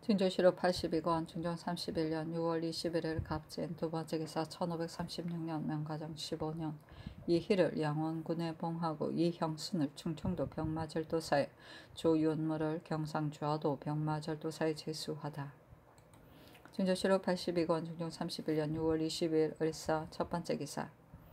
진조실록 82권 중종 31년 6월 21일 갑진 두번째 기사 1536년 명가정 15년 이희를 양원군에 봉하고 이형순을 충청도 병마절도사에 조윤무를 경상주화도 병마절도사에 제수하다. 진조실록 82권 중종 31년 6월 20일 을사 첫번째 기사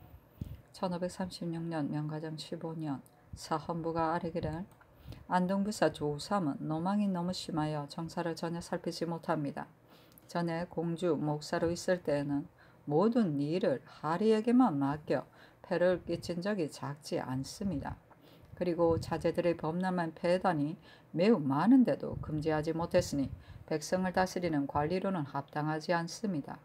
1536년 명가정 15년 사헌부가 아뢰기를 안동부사 조삼은 노망이 너무 심하여 정사를 전혀 살피지 못합니다. 전에 공주 목사로 있을 때에는 모든 일을 하리에게만 맡겨 폐를 끼친 적이 작지 않습니다. 그리고 자제들의 범람한 폐단이 매우 많은데도 금지하지 못했으니 백성을 다스리는 관리로는 합당하지 않습니다.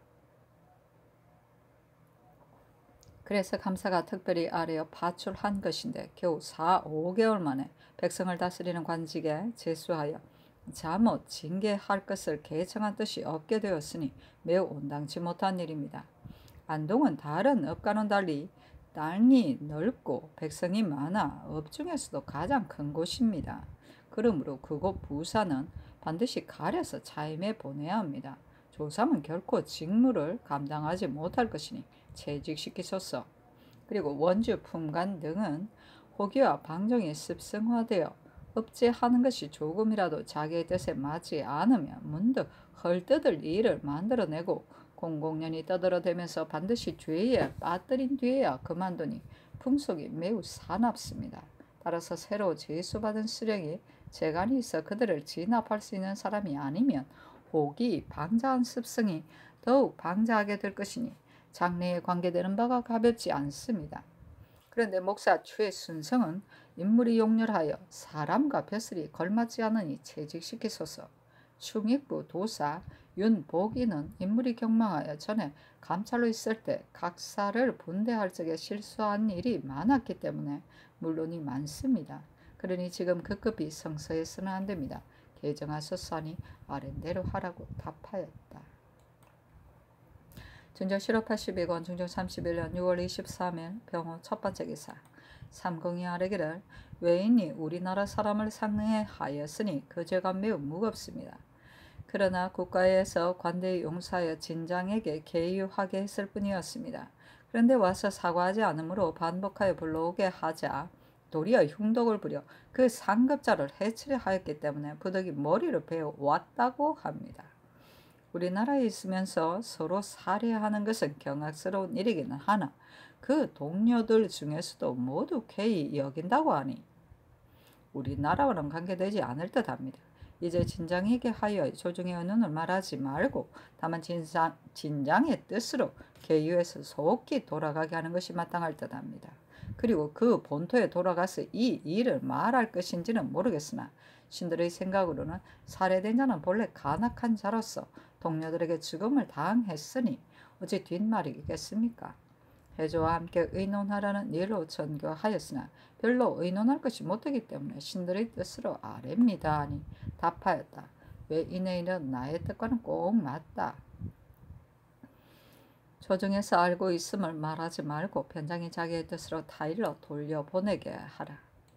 그래서 감사가 특별히 아뢰어 파출한 것인데 겨우 4~5개월 만에 백성을 다스리는 관직에 제수하여 잘못 징계할 것을 개청한 뜻이 없게 되었으니 매우 온당치 못한 일입니다. 안동은 다른 업과는 달리 땅이 넓고 백성이 많아 업 중에서도 가장 큰 곳입니다. 그러므로 그곳 부사는 반드시 가려서 차임해 보내야 합니다. 조삼은 결코 직무를 감당하지 못할 것이니 퇴직시키소서. 그리고 원주 품간 등은 호기와 방종이 습성화되어 업제하는 것이 조금이라도 자기의 뜻에 맞지 않으면 문득 헐뜯을 일을 만들어내고 공공연히 떠들어대면서 반드시 죄에 빠뜨린 뒤에야 그만두니 풍속이 매우 사납습니다. 따라서 새로 제수받은 수령이 재간이 있어 그들을 진압할 수 있는 사람이 아니면 호기, 방자한 습성이 더욱 방자하게 될 것이니 장래에 관계되는 바가 가볍지 않습니다. 그런데 목사 최순성은 인물이 용렬하여 사람과 벼슬이 걸맞지 않으니 퇴직시키소서. 충익부 도사 윤복이는 인물이 경망하여 전에 감찰로 있을 때 각사를 분대할 적에 실수한 일이 많았기 때문에 물론이 많습니다. 그러니 지금 급급히 성서에서는 안됩니다. 개정하소서 하니 아랜대로 하라고 답하였다. 진조실록 82권 중종 31년 6월 23일 병호 첫번째 기사 삼공이 아뢰기를 외인이 우리나라 사람을 상능해 하였으니 그 죄가 매우 무겁습니다. 그러나 국가에서 관대히 용서하여 진장에게 계유하게 했을 뿐이었습니다. 그런데 와서 사과하지 않으므로 반복하여 불러오게 하자 도리어 흉독을 부려 그 상급자를 해치려 하였기 때문에 부득이 머리를 베어 왔다고 합니다. 우리나라에 있으면서 서로 살해하는 것은 경악스러운 일이기는 하나 그 동료들 중에서도 모두 개의 여긴다고 하니 우리나라와는 관계되지 않을 듯합니다. 이제 진장에게 하여 조정의 의논을 말하지 말고 다만 진장의 뜻으로 계유해서 속히 돌아가게 하는 것이 마땅할 듯합니다. 그리고 그 본토에 돌아가서 이 일을 말할 것인지는 모르겠으나 신들의 생각으로는 살해된 자는 본래 간악한 자로서 동료들에게 죽음을 당했으니 어찌 뒷말이겠습니까? 해조와 함께 의논하라는 일로 전교하였으나 별로 의논할 것이 못되기 때문에 신들의 뜻으로 아뢰입니다 하니 답하였다. 왜 이내 일은 나의 뜻과는 꼭 맞다. 조정에서 알고 있음을 말하지 말고 변장이 자기의 뜻으로 타일로 돌려보내게 하라.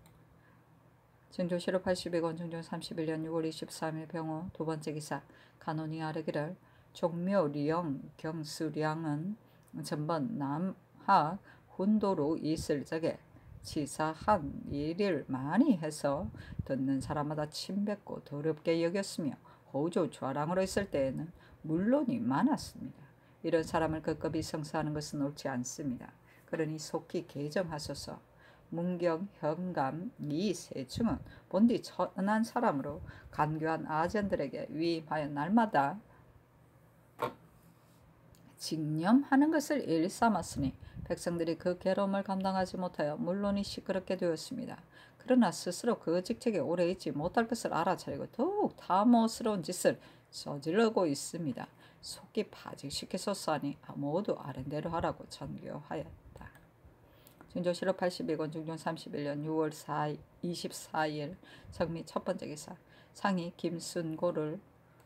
진조실록 82권 중종 31년 6월 23일 병호 두번째 기사 간원이 아뢰기를 종묘리영 경수량은 전번 남하 훈도로 있을 적에 치사한 일을 많이 해서 듣는 사람마다 침뱉고 더럽게 여겼으며 호조 좌랑으로 있을 때에는 물론이 많았습니다. 이런 사람을 급급히 성사하는 것은 옳지 않습니다. 그러니 속히 개정하소서. 문경, 현감, 이 세충은 본디 천한 사람으로 간교한 아전들에게 위임하여 날마다 징념하는 것을 일삼았으니 백성들이 그 괴로움을 감당하지 못하여 물론이 시끄럽게 되었습니다. 그러나 스스로 그 직책에 오래 있지 못할 것을 알아차리고 더욱 탐호스러운 짓을 저지르고 있습니다. 속히 파직시키소서 하니 모두 아랜대로 하라고 전교하였다. 진조실록 82권 중종 31년 6월 24일 정미 첫번째 기사 상이 김순고를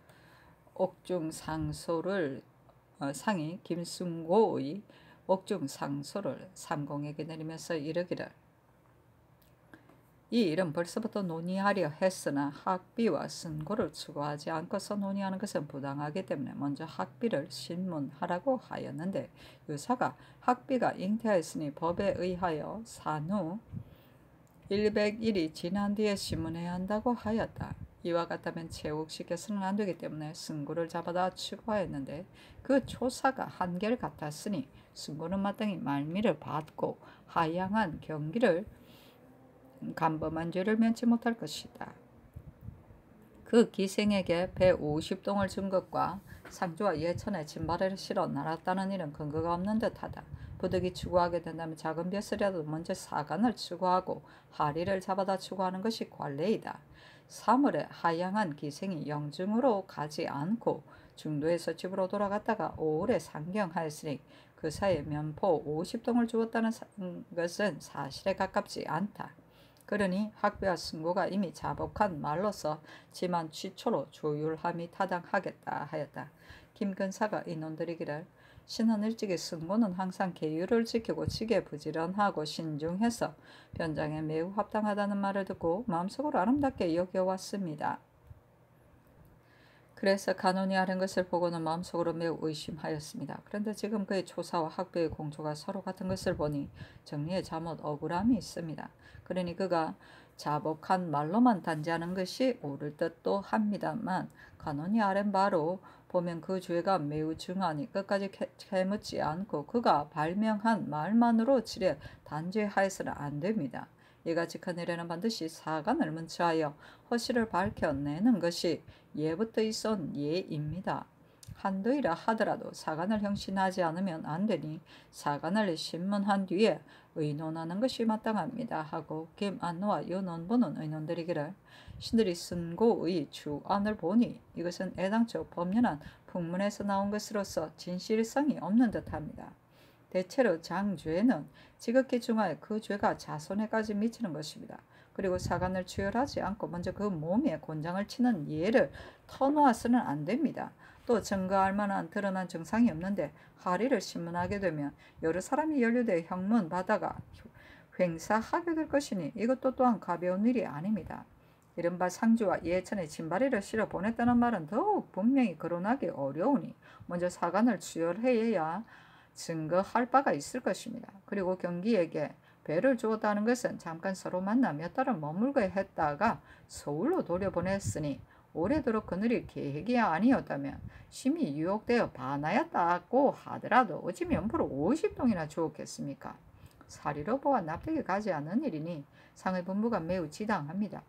상이 김순고의 옥중상소를 삼공에게 내리면서 이르기를 이 일은 벌써부터 논의하려 했으나 학비와 선고를 추구하지 않고서 논의하는 것은 부당하기 때문에 먼저 학비를 신문하라고 하였는데 유사가 학비가 잉태하였으니 법에 의하여 산후 100일이 지난 뒤에 신문해야 한다고 하였다. 이와 같다면 체육시켜서는 안 되기 때문에 승구를 잡아다 추구하였는데 그 초사가 한결같았으니 승구는 마땅히 말미를 받고 하양한 경기를 간범한 죄를 면치 못할 것이다. 그 기생에게 배 50동을 준 것과 상주와 예천에 진발을 실어 날았다는 일은 근거가 없는 듯하다. 부득이 추구하게 된다면 작은 벼슬이라도 먼저 사간을 추구하고 하리를 잡아다 추구하는 것이 관례이다. 3월에 하양한 기생이 영증으로 가지 않고 중도에서 집으로 돌아갔다가 5월에 상경하였으니 그 사이에 면포 50동을 주었다는 것은 사실에 가깝지 않다. 그러니 학비와 승고가 이미 자복한 말로서 지만 취초로 조율함이 타당하겠다 하였다. 김근사가 인원들이기를 신은 일찍이 승고는 항상 계율을 지키고 지게부지런하고 신중해서 변장에 매우 합당하다는 말을 듣고 마음속으로 아름답게 여겨왔습니다. 그래서 간혼이 아른 것을 보고는 마음속으로 매우 의심하였습니다. 그런데 지금 그의 초사와 학비의 공조가 서로 같은 것을 보니 정리에 잘못 억울함이 있습니다. 그러니 그가 자복한 말로만 단지하는 것이 옳을 듯도 합니다만 간혼이 아른 바로 보면 그 죄가 매우 중하니 끝까지 캐묻지 않고 그가 발명한 말만으로 지레 단죄하여서는 안 됩니다. 이같이 큰 일에는 반드시 사간을 문치하여 허실을 밝혀내는 것이 예부터 있었던 예입니다. 한도이라 하더라도 사간을 형신하지 않으면 안 되니 사간을 신문한 뒤에 의논하는 것이 마땅합니다 하고 김안노와 윤원보는 의논드리기를 신들이 쓴고의 주안을 보니 이것은 애당초 법연한 풍문에서 나온 것으로서 진실성이 없는 듯합니다. 대체로 장죄는 지극히 중하여 그 죄가 자손에까지 미치는 것입니다. 그리고 사간을 추열하지 않고 먼저 그 몸에 곤장을 치는 예를 터놓아서는 안 됩니다. 또 증거할 만한 드러난 증상이 없는데 하리를 신문하게 되면 여러 사람이 연루되어 형문 받아가 횡사하게 될 것이니 이것도 또한 가벼운 일이 아닙니다. 이른바 상주와 예천에 진바리를 실어 보냈다는 말은 더욱 분명히 거론하기 어려우니 먼저 사간을 추열해야 증거할 바가 있을 것입니다. 그리고 경기에게 배를 주었다는 것은 잠깐 서로 만나 몇 달을 머물고 했다가 서울로 돌려보냈으니 오래도록 그늘이 계획이 아니었다면 심히 유혹되어 반하였다고 하더라도 어찌 면포로 50동이나 주었겠습니까? 사리로 보아 납득이 가지 않는 일이니 상의 분부가 매우 지당합니다.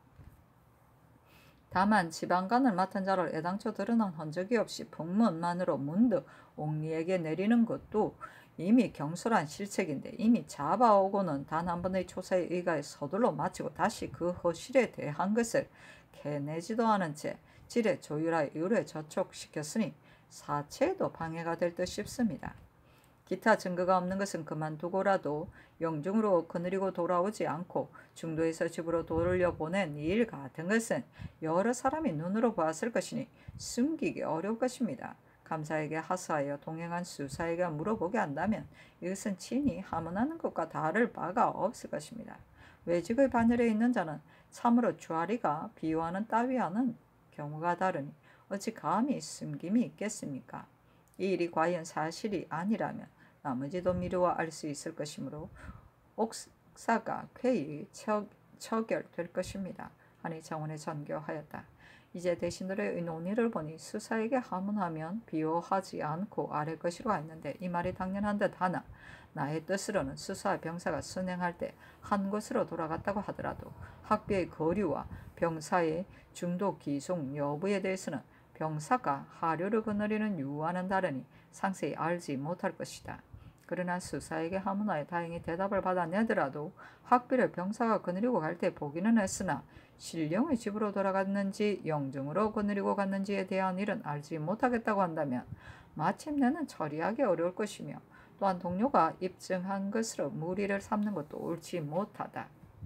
다만 지방간을 맡은 자를 애당초 드러난 흔적이 없이 풍문만으로 문득 옥리에게 내리는 것도 이미 경솔한 실책인데 이미 잡아오고는 단 한 번의 초사에 의가에 서둘러 마치고 다시 그 허실에 대한 것을 캐내지도 않은 채 지레 조율하여 의뢰 저촉시켰으니 사체에도 방해가 될 듯 싶습니다. 기타 증거가 없는 것은 그만두고라도 영중으로 거느리고 돌아오지 않고 중도에서 집으로 돌려보낸 일 같은 것은 여러 사람이 눈으로 보았을 것이니 숨기기 어려울 것입니다. 감사에게 하사하여 동행한 수사에게 물어보게 한다면 이것은 친히 하문하는 것과 다를 바가 없을 것입니다. 외직의 반열에 있는 자는 참으로 주아리가 비유하는 따위와는 경우가 다르니 어찌 감히 숨김이 있겠습니까? 이 일이 과연 사실이 아니라면 나머지도 미루어 알 수 있을 것이므로 옥사가 쾌히 처결될 것입니다. 하니 장원에 전교하였다. 이제 대신들의 논의를 보니 수사에게 하문하면 비호하지 않고 아랠 것이로 했는데 이 말이 당연한 듯 하나 나의 뜻으로는 수사와 병사가 순행할 때 한 곳으로 돌아갔다고 하더라도 학비의 거류와 병사의 중도 기송 여부에 대해서는 병사가 하류를 거느리는 유와는 다르니 상세히 알지 못할 것이다. 그러나 수사에게 하문하여 다행히 대답을 받아내더라도 학비를 병사가 거느리고 갈 때 보기는 했으나 신령의 집으로 돌아갔는지 영정으로 거느리고 갔는지에 대한 일은 알지 못하겠다고 한다면 마침내는 처리하기 어려울 것이며 또한 동료가 입증한 것으로 무리를 삼는 것도 옳지 못하다.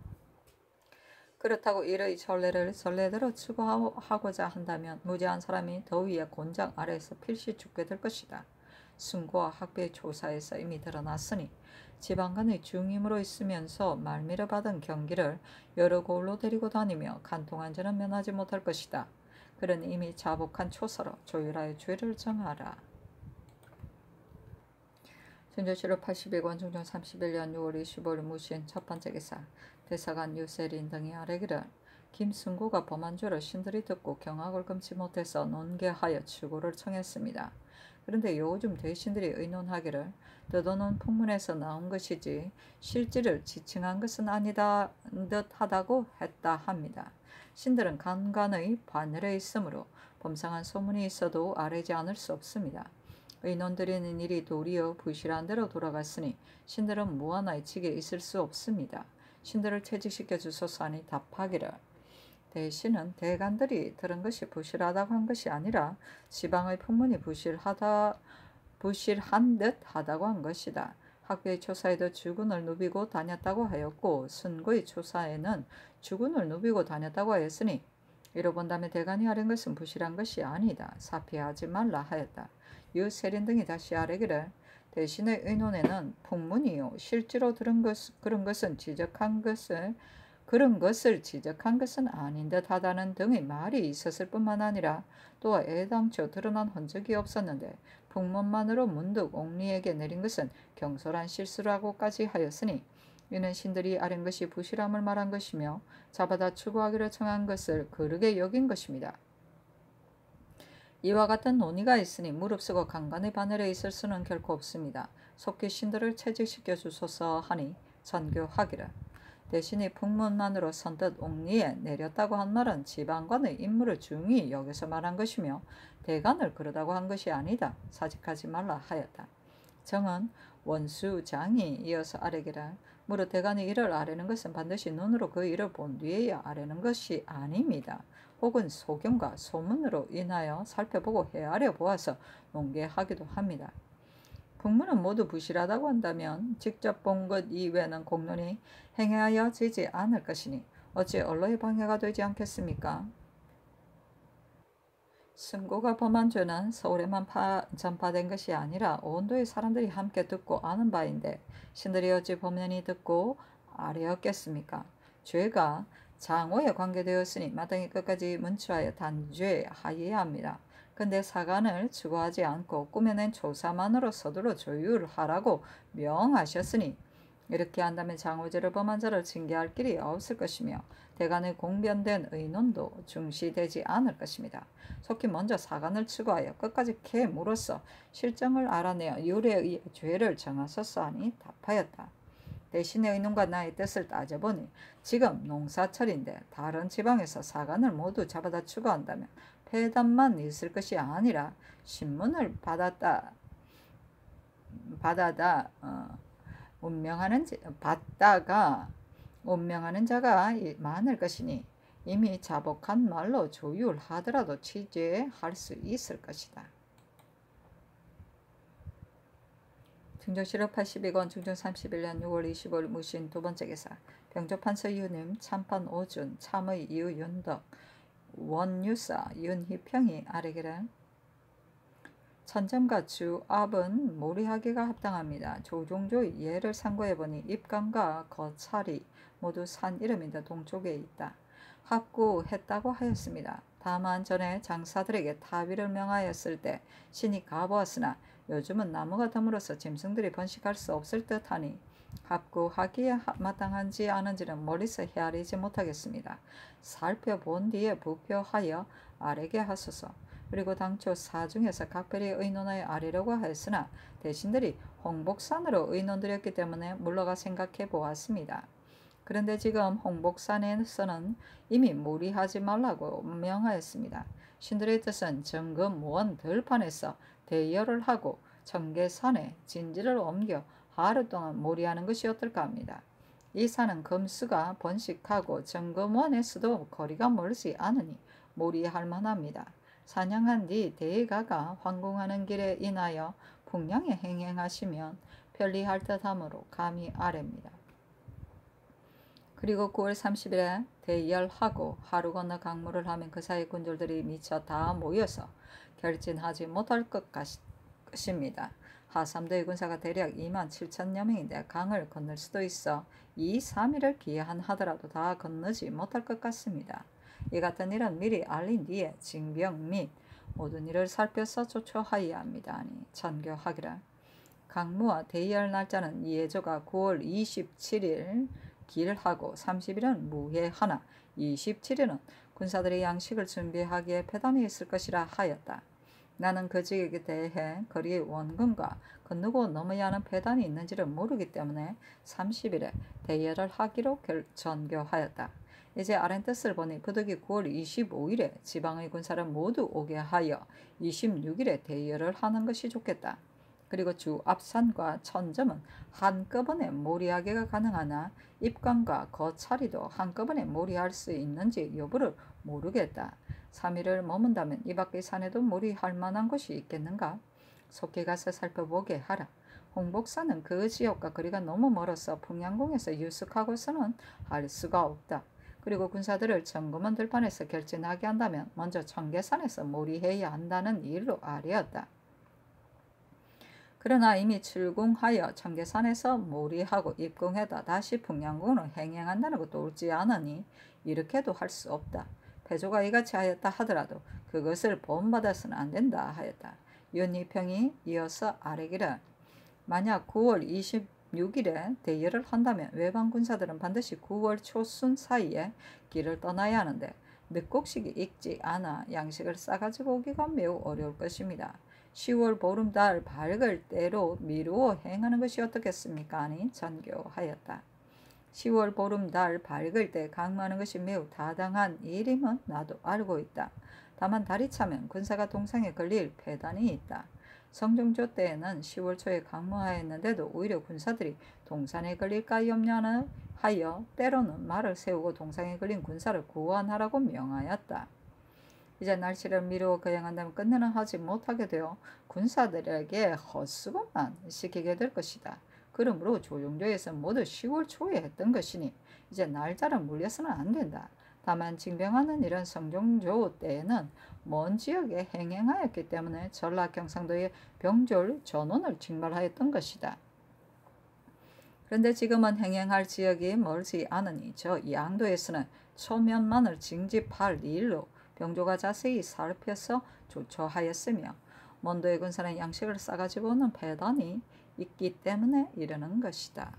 그렇다고 이의 전례를 전례대로 추구하고자 한다면 무지한 사람이 더위에 곤장 아래에서 필시 죽게 될 것이다. 승고와 학배의 조사에서 이미 드러났으니 지방간의 중임으로 있으면서 말미를 받은 경기를 여러 고을로 데리고 다니며 간통한 자는 면하지 못할 것이다. 그는 이미 자복한 초서로 조율하여 죄를 정하라. 준조실록 82권 중종 31년 6월 25일 무신 첫 번째 기사. 대사관 유세린 등이 아뢰기를 김승고가 범한 죄를 신들이 듣고 경악을 금치 못해서 논개하여 추고를 청했습니다. 그런데 요즘 대신들이 의논하기를 뜯어놓은 풍문에서 나온 것이지 실질을 지칭한 것은 아니다 듯하다고 했다 합니다. 신들은 간간의 반열에 있으므로 범상한 소문이 있어도 아뢰지 않을 수 없습니다. 의논드리는 일이 도리어 부실한 대로 돌아갔으니 신들은 무한하의 직에 있을 수 없습니다. 신들을 퇴직시켜 주소서 하니 답하기를 대신은 대간들이 들은 것이 부실하다고 한 것이 아니라 지방의 풍문이 부실한 듯 하다고 한 것이다. 학교의 조사에도 주군을 누비고 다녔다고 하였고 순고의 조사에는 주군을 누비고 다녔다고 하였으니 이로 본다면 대간이 아뢰는 것은 부실한 것이 아니다. 사피하지 말라 하였다. 유세린 등이 다시 아뢰기를 대신의 의논에는 풍문이요 실제로 들은 그런 것을 지적한 것은 아닌 듯하다는 등의 말이 있었을 뿐만 아니라 또 애당초 드러난 흔적이 없었는데 풍문만으로 문득 옥리에게 내린 것은 경솔한 실수라고까지 하였으니 이는 신들이 아뢰는 것이 부실함을 말한 것이며 잡아다 추구하기를 청한 것을 거르게 여긴 것입니다. 이와 같은 논의가 있으니 무릅쓰고 강간의 바늘에 있을 수는 결코 없습니다. 속히 신들을 퇴직시켜 주소서 하니 전교하기를 대신이 풍문만으로 선뜻 옥리에 내렸다고 한 말은 지방관의 임무를 중히 여기서 말한 것이며 대간을 그러다고 한 것이 아니다. 사직하지 말라 하였다. 정은 원수장이 이어서 아뢰기를 무릇 대간이 이를 아뢰는 것은 반드시 눈으로 그 일을 본 뒤에야 아뢰는 것이 아닙니다. 혹은 소견과 소문으로 인하여 살펴보고 헤아려 보아서 논개하기도 합니다. 풍문은 모두 부실하다고 한다면 직접 본 것 이외에는 공론이 행하여지지 않을 것이니 어찌 언론의 방해가 되지 않겠습니까? 승고가 범한 죄는 서울에만 전파된 것이 아니라 온도의 사람들이 함께 듣고 아는 바인데 신들이 어찌 범연히 듣고 아뢰었겠습니까? 죄가 장호에 관계되었으니 마땅히 끝까지 문추하여 단죄하여야 합니다. 근데 사간을 추구하지 않고 꾸며낸 조사만으로 서두로 조율하라고 명하셨으니 이렇게 한다면 장호죄를 범한 자를 징계할 길이 없을 것이며 대간의 공변된 의논도 중시되지 않을 것입니다. 속히 먼저 사간을 추구하여 끝까지 캐물어서 실정을 알아내어 유래의 죄를 정하소서 하니 답하였다. 대신의 의논과 나의 뜻을 따져보니 지금 농사철인데 다른 지방에서 사간을 모두 잡아다 추구한다면 폐단만 있을 것이 아니라 신문을 받다가 운명하는 자가 많을 것이니 이미 자복한 말로 조율하더라도 취재할 수 있을 것이다. 중종실록 82권 중종 31년 6월 25일 무신 두 번째 기사. 병조판서 이유님, 참판 오준, 참의 이유 윤덕, 원유사 윤희평이 아뢰기를 천점과 주압은 모리하기가 합당합니다. 조종조의 예를 상고해보니 입간과 거찰이 모두 산 이름인데 동쪽에 있다. 합구했다고 하였습니다. 다만 전에 장사들에게 타비를 명하였을 때 신이 가보았으나 요즘은 나무가 드물어서 짐승들이 번식할 수 없을 듯하니 합구하기에 마땅한지 아는지는 멀리서 헤아리지 못하겠습니다. 살펴본 뒤에 부표하여 아뢰게 하소서. 그리고 당초 사중에서 각별히 의논하여 아뢰려고 하였으나 대신들이 홍복산으로 의논드렸기 때문에 물러가 생각해 보았습니다. 그런데 지금 홍복산에서는 이미 무리하지 말라고 명하였습니다. 신들의 뜻은 정금 원 들판에서 대열을 하고 청계산에 진지를 옮겨 하루 동안 몰이하는 것이 어떨까 합니다. 이 산은 금수가 번식하고 정금원에서도 거리가 멀지 않으니 몰이할 만합니다. 사냥한 뒤 대가가 황궁하는 길에 인하여 풍량에 행행하시면 편리할 듯하므로 감히 아뢰입니다. 그리고 9월 30일에 대열하고 하루 건너 강무를 하면 그 사이 군졸들이 미쳐 다 모여서 결진하지 못할 것입니다. 하삼도의 군사가 대략 2만 7천여 명인데 강을 건널 수도 있어 2, 3일을 기한하더라도 다 건너지 못할 것 같습니다. 이 같은 일은 미리 알린 뒤에 징병 및 모든 일을 살펴서 조처하여야 합니다. 아니 전교하기를. 강무와 대의할 날짜는 예조가 9월 27일 길하고 30일은 무해하나 27일은 군사들이 양식을 준비하기에 배단이 있을 것이라 하였다. 나는 그 지역에 대해 거리의 원근과 건너고 넘어야 하는 배단이 있는지를 모르기 때문에 30일에 대여를 하기로 전교하였다. 이제 아랫 뜻을 보니 부득이 9월 25일에 지방의 군사를 모두 오게 하여 26일에 대여를 하는 것이 좋겠다. 그리고 주 앞산과 천점은 한꺼번에 몰이하기가 가능하나 입관과 거차리도 한꺼번에 몰이할 수 있는지 여부를 모르겠다. 3일을 머문다면 이 밖의 산에도 몰이할 만한 곳이 있겠는가? 속히 가서 살펴보게 하라. 홍복사는 그 지역과 거리가 너무 멀어서 평양궁에서 유숙하고서는 할 수가 없다. 그리고 군사들을 정금원 들판에서 결진하게 한다면 먼저 청계산에서 몰이해야 한다는 일로 아뢰었다. 그러나 이미 출궁하여 청계산에서 몰이하고 입궁해다 다시 평양궁으로 행행한다는 것도 옳지 않으니 이렇게도 할 수 없다. 태조가 이같이 하였다 하더라도 그것을 본받아서는 안 된다 하였다. 윤희평이 이어서 아뢰기를 만약 9월 26일에 대여를 한다면 외방 군사들은 반드시 9월 초순 사이에 길을 떠나야 하는데 늦곡식이 익지 않아 양식을 싸가지고 오기가 매우 어려울 것입니다. 10월 보름달 밝을 때로 미루어 행하는 것이 어떻겠습니까? 아니 전교하였다. 10월 보름달 밝을 때 강무하는 것이 매우 타당한 일임은 나도 알고 있다. 다만 달이 차면 군사가 동상에 걸릴 폐단이 있다. 성종조 때에는 10월 초에 강무하였는데도 오히려 군사들이 동산에 걸릴까 염려하여 때로는 말을 세우고 동상에 걸린 군사를 구원하라고 명하였다. 이제 날씨를 미루어 거행한다면 끝내는 하지 못하게 되어 군사들에게 헛수고만 시키게 될 것이다. 그러므로 조종조에서 모두 10월 초에 했던 것이니 이제 날짜를 물려서는 안 된다. 다만 징병하는 일은 성종조 때에는 먼 지역에 행행하였기 때문에 전라 경상도의 병졸 전원을 징발하였던 것이다. 그런데 지금은 행행할 지역이 멀지 않으니 저 양도에서는 초면만을 징집할 일로 병조가 자세히 살펴서 조처하였으며 먼도의 군사는 양식을 싸가지고 오는 배단이 있기 때문에 이르는 것이다.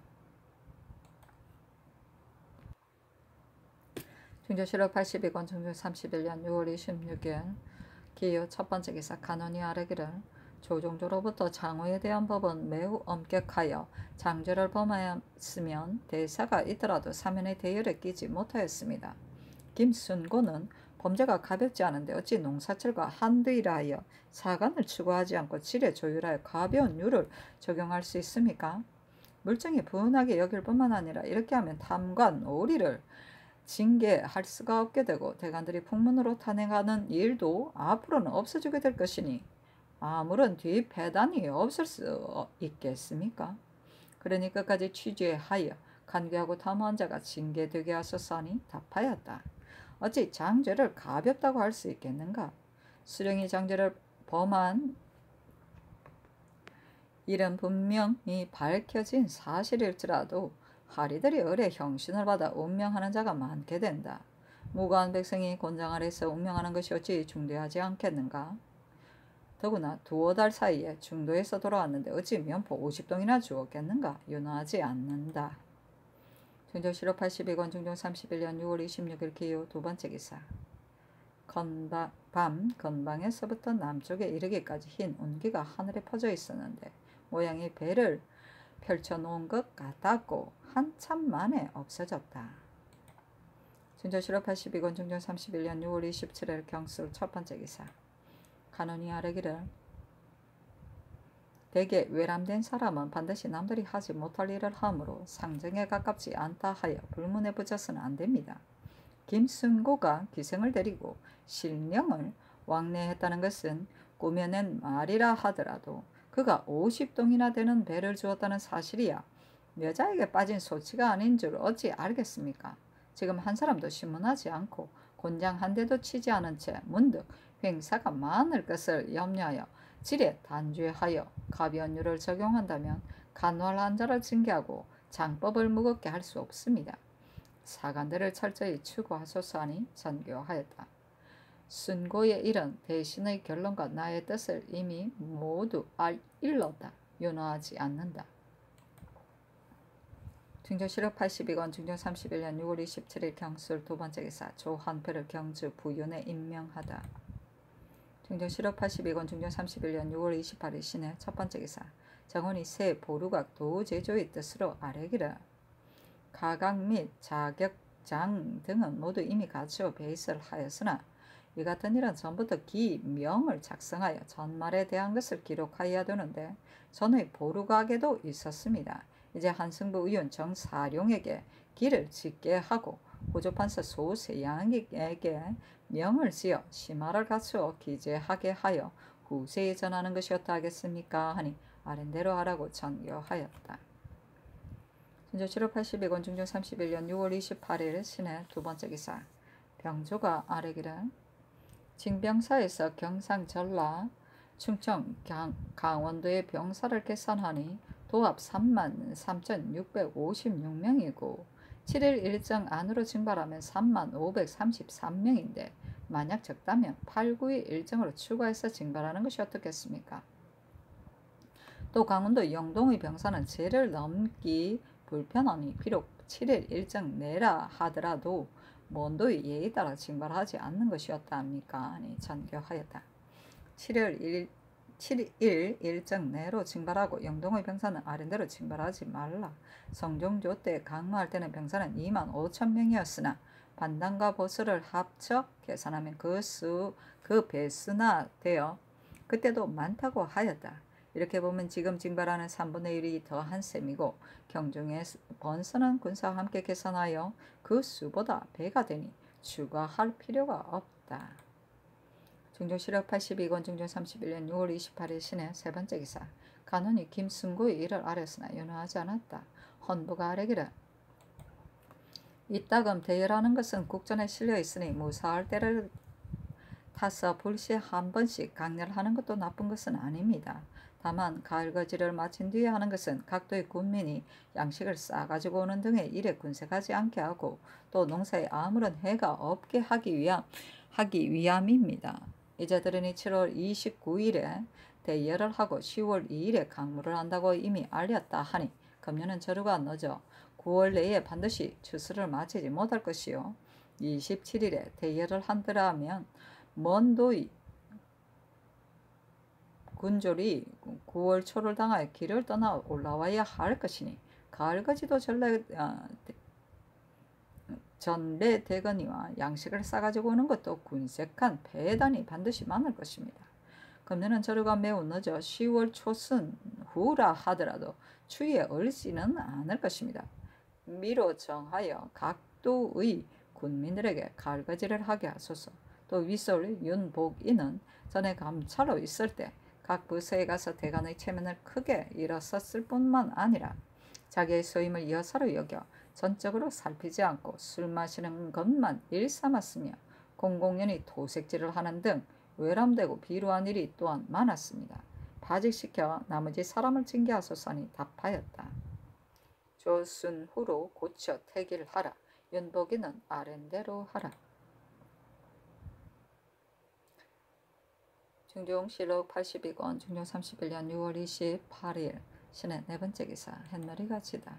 중조실록 82권 중조 31년 6월 26일 기요 첫 번째 기사 간원이 아뢰기를 조종조로부터 장후에 대한 법은 매우 엄격하여 장죄를 범하였으면 대사가 있더라도 사면의 대열에 끼지 못하였습니다. 김순고는 범죄가 가볍지 않은데 어찌 농사철과 한드이라 하여 사관을 추구하지 않고 질에 조율하여 가벼운 율을 적용할 수 있습니까? 물증이 분하게 여길 뿐만 아니라 이렇게 하면 탐관, 오리를 징계할 수가 없게 되고 대관들이 풍문으로 탄핵하는 일도 앞으로는 없어지게 될 것이니 아무런 뒷배단이 없을 수 있겠습니까? 그러니 끝까지 취재하여 간교하고 탐호한 자가 징계되게 하소서 하니 답하였다. 어찌 장죄를 가볍다고 할 수 있겠는가? 수령이 장죄를 범한 일은 분명히 밝혀진 사실일지라도 하리들이 을의 형신을 받아 운명하는 자가 많게 된다. 무고한 백성이 곤장 아래서 운명하는 것이 어찌 중대하지 않겠는가? 더구나 두어 달 사이에 중도에서 돌아왔는데 어찌 면포 50동이나 주었겠는가? 윤호하지 않는다. 중조실록 82권 중종 31년 6월 26일 기요 두 번째 기사 밤 건방에서부터 남쪽에 이르기까지 흰 운기가 하늘에 퍼져 있었는데 모양이 배를 펼쳐놓은 것 같았고 한참 만에 없어졌다. 중조실록 82권 중종 31년 6월 27일 경술 첫 번째 기사 간원이 아뢰기를 대개 외람된 사람은 반드시 남들이 하지 못할 일을 하므로 상정에 가깝지 않다 하여 불문에 붙여서는 안 됩니다. 김순고가 기생을 데리고 신령을 왕래했다는 것은 꾸며낸 말이라 하더라도 그가 50동이나 되는 배를 주었다는 사실이야 여자에게 빠진 소치가 아닌 줄 어찌 알겠습니까? 지금 한 사람도 신문하지 않고 곤장 한 대도 치지 않은 채 문득 횡사가 많을 것을 염려하여 질에 단죄하여 가변류를 적용한다면 간활 환자를 징계하고 장법을 무겁게 할 수 없습니다. 사관들을 철저히 추구하소서 하니 전교하였다. 순고의 일은 대신의 결론과 나의 뜻을 이미 모두 일렀다. 윤허하지 않는다. 중조 실업 82권 중종 31년 6월 27일 경술 두 번째 기사 조한표를 경주 부윤에 임명하다. 중종 실업 82권 중종 31년 6월 28일 신해 첫 번째 기사 정원이 새 보루각 도제조의 뜻으로 아래기를 가각 및 자격장 등은 모두 이미 갖추어 베이스를 하였으나 이 같은 일은 전부터 기명을 작성하여 전말에 대한 것을 기록하여야 되는데 전의 보루각에도 있었습니다. 이제 한승부 의원 정사룡에게 기를 짓게 하고 호조판서 소세양에게 명을 지어 심화를 갖추어 기재하게 하여 후세에 전하는 것이었다 하겠습니까? 하니 아랜대로 하라고 전교하였다. 진조 7월 82권 중종 31년 6월 28일 신해 두 번째 기사 병조가 아래기를 징병사에서 경상 전라 충청 강원도의 병사를 계산하니 도합 33,656명이고 7일 일정 안으로 징발하면 3533명인데 만약 적다면 8, 9일 일정으로 추가해서 징발하는 것이 어떻겠습니까? 또 강원도 영동의 병사는 제를 넘기 불편하니 비록 7일 일정 내라 하더라도 먼도의 예에 따라 징발하지 않는 것이었다 합니까? 아니 전교하였다. 7일 일정 내로 징발하고 영동의 병사는 아랜대로 징발하지 말라. 성종조 때 강무할 때는 병사는 25,000명이었으나 반당과 보수를 합쳐 계산하면 그 배수나 되어 그때도 많다고 하였다. 이렇게 보면 지금 징발하는 3분의 1이 더한 셈이고 경중의 번선한 군사와 함께 계산하여 그 수보다 배가 되니 추가할 필요가 없다. 중종 실업 82권 중종 31년 6월 28일 신해 세 번째 기사 간원이 김승구의 일을 아뢰었으나 윤허하지 않았다. 헌부가 아뢰기를 이따금 대열하는 것은 국전에 실려 있으니 무사할 때를 타서 불시에 한 번씩 강렬하는 것도 나쁜 것은 아닙니다. 다만 가을거지를 마친 뒤에 하는 것은 각도의 군민이 양식을 싸가지고 오는 등의 일에 군색하지 않게 하고 또 농사에 아무런 해가 없게 하기 위함입니다. 이제들으니 7월 29일에 대열을 하고 10월 2일에 강무를 한다고 이미 알렸다 하니 금년은 저루가 늦어 9월 내에 반드시 추수를 마치지 못할 것이요 27일에 대열을 한다면 먼도의 군졸이 9월 초를 당하여 길을 떠나 올라와야 할 것이니 가을거지도 전래대거니와 양식을 싸가지고 오는 것도 군색한 배단이 반드시 많을 것입니다. 금년은 저루가 매우 늦어 10월 초순 후라 하더라도 추위에 얼지는 않을 것입니다. 미로 정하여 각도의 군민들에게 가을거지를 하게 하소서. 또 위솔 윤복인은 전에 감찰로 있을 때 각 부서에 가서 대관의 체면을 크게 일었었을 뿐만 아니라 자기의 소임을 여사로 여겨 전적으로 살피지 않고 술 마시는 것만 일삼았으며 공공연히 도색질을 하는 등 외람되고 비루한 일이 또한 많았습니다. 파직시켜 나머지 사람을 징계하소서 하니 답하였다. 조순 후로 고쳐 태기를 하라. 윤복인은 아랜대로 하라. 중종 실록 82권 중종 31년 6월 28일 신해 네 번째 기사 햇놀이가 지다.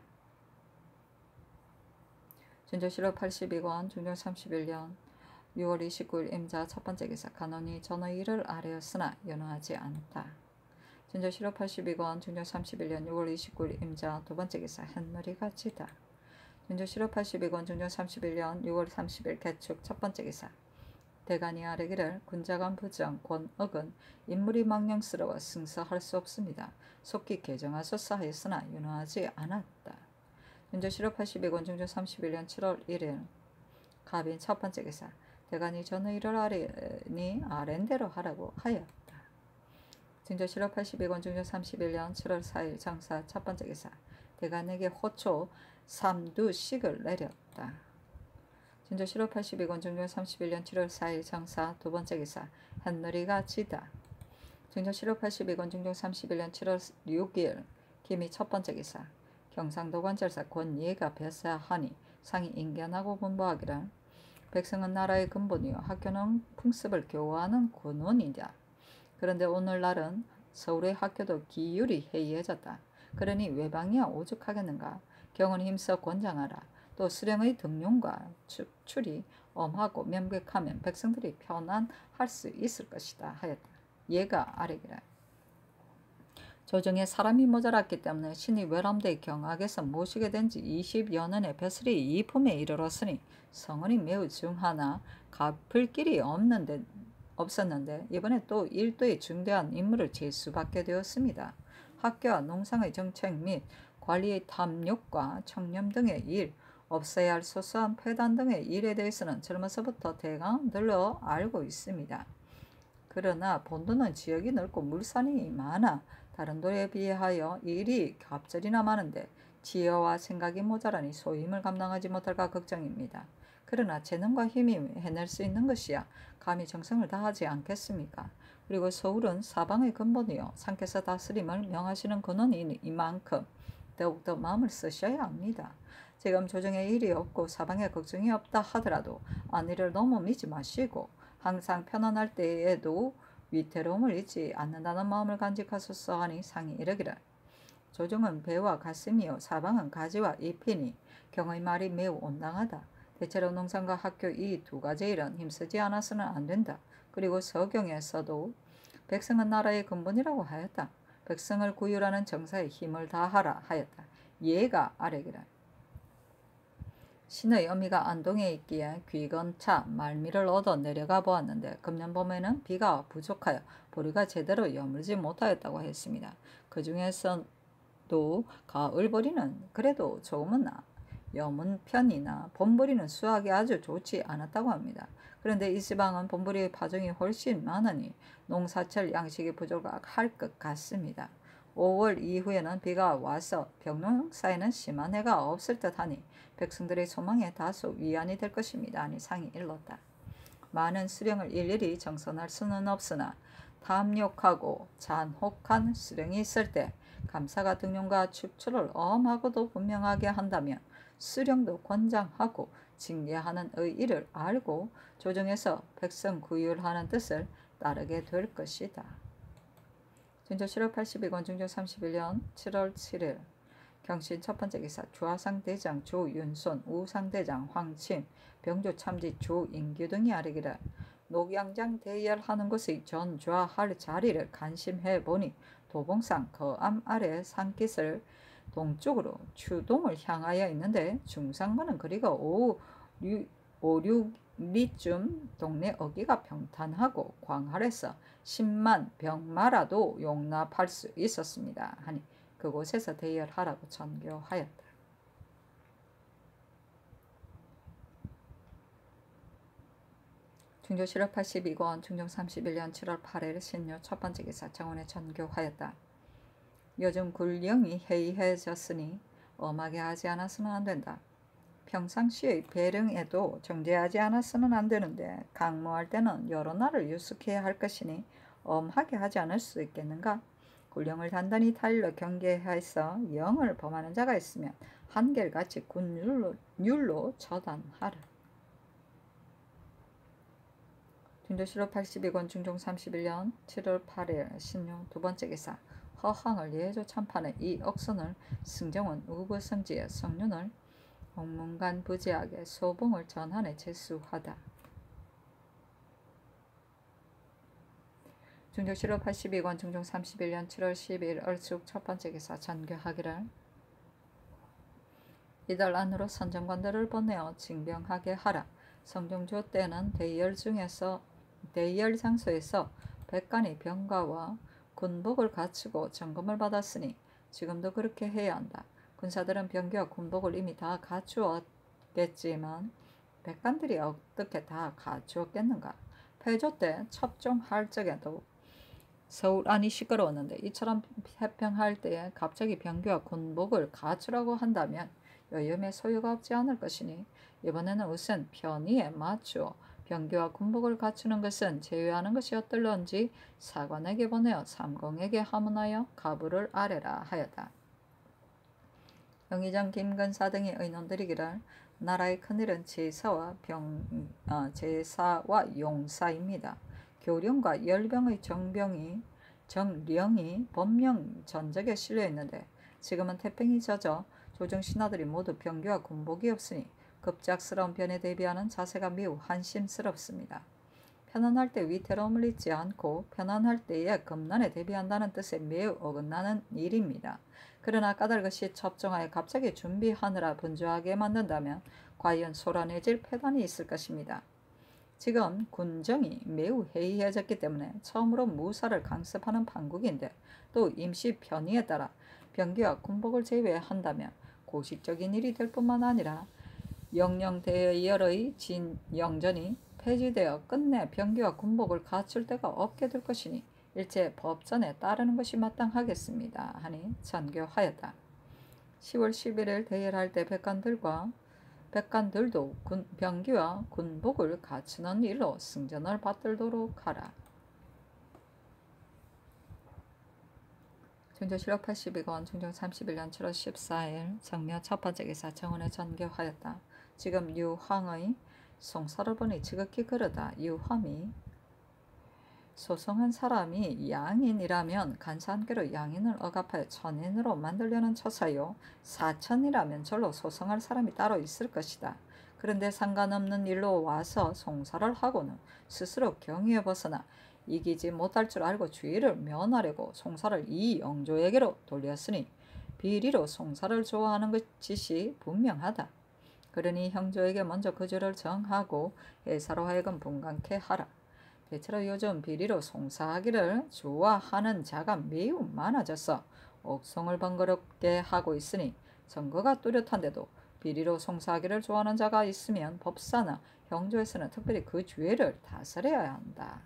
중종 실록 82권 중종 31년 6월 29일 임자 첫 번째 기사 간원이 전의 일을 아뢰었으나 윤허하지 않다. 중종 실록 82권 중종 31년 6월 29일 임자 두 번째 기사 햇놀이가 지다. 중종 실록 82권 중종 31년 6월 30일 개축 첫 번째 기사 대간이 아뢰기를 군자관 부정 권억은 인물이 망령스러워 승서할 수 없습니다. 속기 개정하소서 하였으나 윤허하지 않았다. 중종 실록 82권 중종 31년 7월 1일 갑인 첫 번째 기사 대간이 전의 일을 아뢰니 아랜대로 하라고 하였다. 중종 실록 82권 중종 31년 7월 4일 장사 첫 번째 기사 대간에게 호초 3두씩을 내렸다. 중종 실록 82권 중종 31년 7월 4일 장사 두 번째 기사 햇놀이가 지다. 중종 7월 82권 중종 31년 7월 6일 기미 첫 번째 기사. 경상도 관절사 권예가 벼사하니 상이 인견하고 분부하기를 백성은 나라의 근본이요 학교는 풍습을 교화하는 근원이다. 그런데 오늘날은 서울의 학교도 기율이 해이해졌다. 그러니 외방이야 오죽하겠는가. 경은 힘써 권장하라. 또 수령의 등용과 축출이 엄하고 명백하면 백성들이 편안할 수 있을 것이다 하였다. 예가 아래기라. 조정에 사람이 모자랐기 때문에 신이 외람되의 경악에서 모시게 된 지 20여 년의 벼슬이 이품에 이르렀으니 성은이 매우 중하나 갚을 길이 없었는데 이번에 또 일도의 중대한 임무를 제수받게 되었습니다. 학교와 농상의 정책 및 관리의 탐욕과 청렴 등의 일, 없어야 할 소소한 폐단 등의 일에 대해서는 젊어서부터 대강 들러 알고 있습니다. 그러나 본도는 지역이 넓고 물산이 많아 다른 도에 비하여 일이 갑절이나 많은데 지혜와 생각이 모자라니 소임을 감당하지 못할까 걱정입니다. 그러나 재능과 힘이 해낼 수 있는 것이야 감히 정성을 다하지 않겠습니까? 그리고 서울은 사방의 근본이요 상께서 다스림을 명하시는 근원이 이만큼 더욱더 마음을 쓰셔야 합니다. 지금 조정에 일이 없고 사방에 걱정이 없다 하더라도 안위를 너무 믿지 마시고 항상 편안할 때에도 위태로움을 잊지 않는다는 마음을 간직하소서 하니 상이 이르기를 조정은 배와 가슴이요 사방은 가지와 잎이니 경의 말이 매우 온당하다. 대체로 농산과 학교 이 두 가지 일은 힘쓰지 않아서는 안 된다. 그리고 서경에서도 백성은 나라의 근본이라고 하였다. 백성을 구휼하는 정사에 힘을 다하라 하였다. 예가 아래기라. 신의 어미가 안동에 있기에 귀건차 말미를 얻어 내려가 보았는데 금년 봄에는 비가 부족하여 보리가 제대로 여물지 못하였다고 했습니다. 그 중에서도 가을보리는 그래도 조금은 여문 편이나 봄보리는 수확이 아주 좋지 않았다고 합니다. 그런데 이 지방은 봄보리의 파종이 훨씬 많으니 농사철 양식이 부족할 것 같습니다. 5월 이후에는 비가 와서 벽농사에는 심한 해가 없을 듯하니 백성들의 소망에 다소 위안이 될 것입니다. 하니 상이 일렀다. 많은 수령을 일일이 정선할 수는 없으나 탐욕하고 잔혹한 수령이 있을 때 감사가 등용과 축출을 엄하고도 분명하게 한다면 수령도 권장하고 징계하는 의의를 알고 조정에서 백성 구휼하는 뜻을 따르게 될 것이다. 중종 7월 82권 중종 31년 7월 7일 경신 첫 번째 기사. 주하상 대장 조윤손, 우상 대장 황침, 병조 참지 조인규 등이 아뢰기를 녹양장 대열하는 곳의 전좌할 자리를 간심해 보니 도봉산 거암 아래 산깃을 동쪽으로 추동을 향하여 있는데 중상문은 그리고 5, 6리쯤 동네 어귀가 평탄하고 광활해서 10만 병마라도 용납할 수 있었습니다. 하니 그곳에서 대열하라고 전교하였다. 중조 7월 82권 중종 31년 7월 8일 신묘 첫 번째 기사. 정원에 전교하였다. 요즘 굴령이 해이해졌으니 엄하게 하지 않아서는 안 된다. 평상시의 배령에도 정제하지 않아서는 안 되는데 강모할 때는 여러 날을 유숙해야 할 것이니 엄하게 하지 않을 수 있겠는가? 굴령을 단단히 타일러 경계해서 영을 범하는 자가 있으면 한결같이 군율로 처단하라. 중조 7월 82권 중종 31년 7월 8일 신용 두 번째 기사. 허항을 예조 참판의 이 억선을 승정원 우부성지의 성륜을 홍문관 부지하게 소봉을 전한에 제수하다. 중조 7월 82권 중종 31년 7월 12일 얼죽 첫 번째 기사. 전교하기를 이달 안으로 선정관들을 보내어 징병하게 하라. 성종조 때는 대열 장소에서 백관이 병가와 군복을 갖추고 점검을 받았으니 지금도 그렇게 해야 한다. 군사들은 병기와 군복을 이미 다 갖추었겠지만 백관들이 어떻게 다 갖추었겠는가. 폐조 때 첩종할 적에도 서울 안이 시끄러웠는데 이처럼 해평할 때에 갑자기 병기와 군복을 갖추라고 한다면 여염에 소요가 없지 않을 것이니 이번에는 우선 편의에 맞추어 병기와 군복을 갖추는 것은 제외하는 것이 어떨런지 사관에게 보내어 삼공에게 하문하여 가부를 아래라 하였다. 영의정 김근사 등의 의논들이기를 나라의 큰일은 제사와 용사입니다. 교령과 열병의 정령이 법령 전적에 실려 있는데 지금은 태평이 젖어 조정 신하들이 모두 병기와 군복이 없으니 급작스러운 변에 대비하는 자세가 매우 한심스럽습니다. 편안할 때 위태로움을 잊지 않고 편안할 때에 금난에 대비한다는 뜻에 매우 어긋나는 일입니다. 그러나 까닭없이 첩정하여 갑자기 준비하느라 분주하게 만든다면 과연 소란해질 패단이 있을 것입니다. 지금 군정이 매우 해이해졌기 때문에 처음으로 무사를 강습하는 판국인데 또 임시 편의에 따라 병기와 군복을 제외한다면 고식적인 일이 될 뿐만 아니라 영령대열의 진영전이 폐지되어 끝내 병기와 군복을 갖출 데가 없게 될 것이니 일체 법전에 따르는 것이 마땅하겠습니다 하니 전교하였다. 10월 11일 대열할 때 백관들도 병기와 군복을 갖추는 일로 승전을 받들도록 하라. 중조실록 82권 중종 31년 7월 14일 정묘 첫 번째 기사 정원에 전교하였다. 지금 유황의 송사를 보니 지극히 그러다. 유황이 소송한 사람이 양인이라면 간사함께로 양인을 억압하여 천인으로 만들려는 처사요. 사천이라면 절로 소송할 사람이 따로 있을 것이다. 그런데 상관없는 일로 와서 송사를 하고는 스스로 경위에 벗어나 이기지 못할 줄 알고 주의를 면하려고 송사를 이 영조에게로 돌렸으니 비리로 송사를 좋아하는 것이 분명하다. 그러니 형조에게 먼저 그 죄를 정하고 해사로 하여금 분간케 하라. 대체로 요즘 비리로 송사하기를 좋아하는 자가 매우 많아져서 옥송을 번거롭게 하고 있으니 증거가 뚜렷한데도 비리로 송사하기를 좋아하는 자가 있으면 법사나 형조에서는 특별히 그 죄를 다스려야 한다.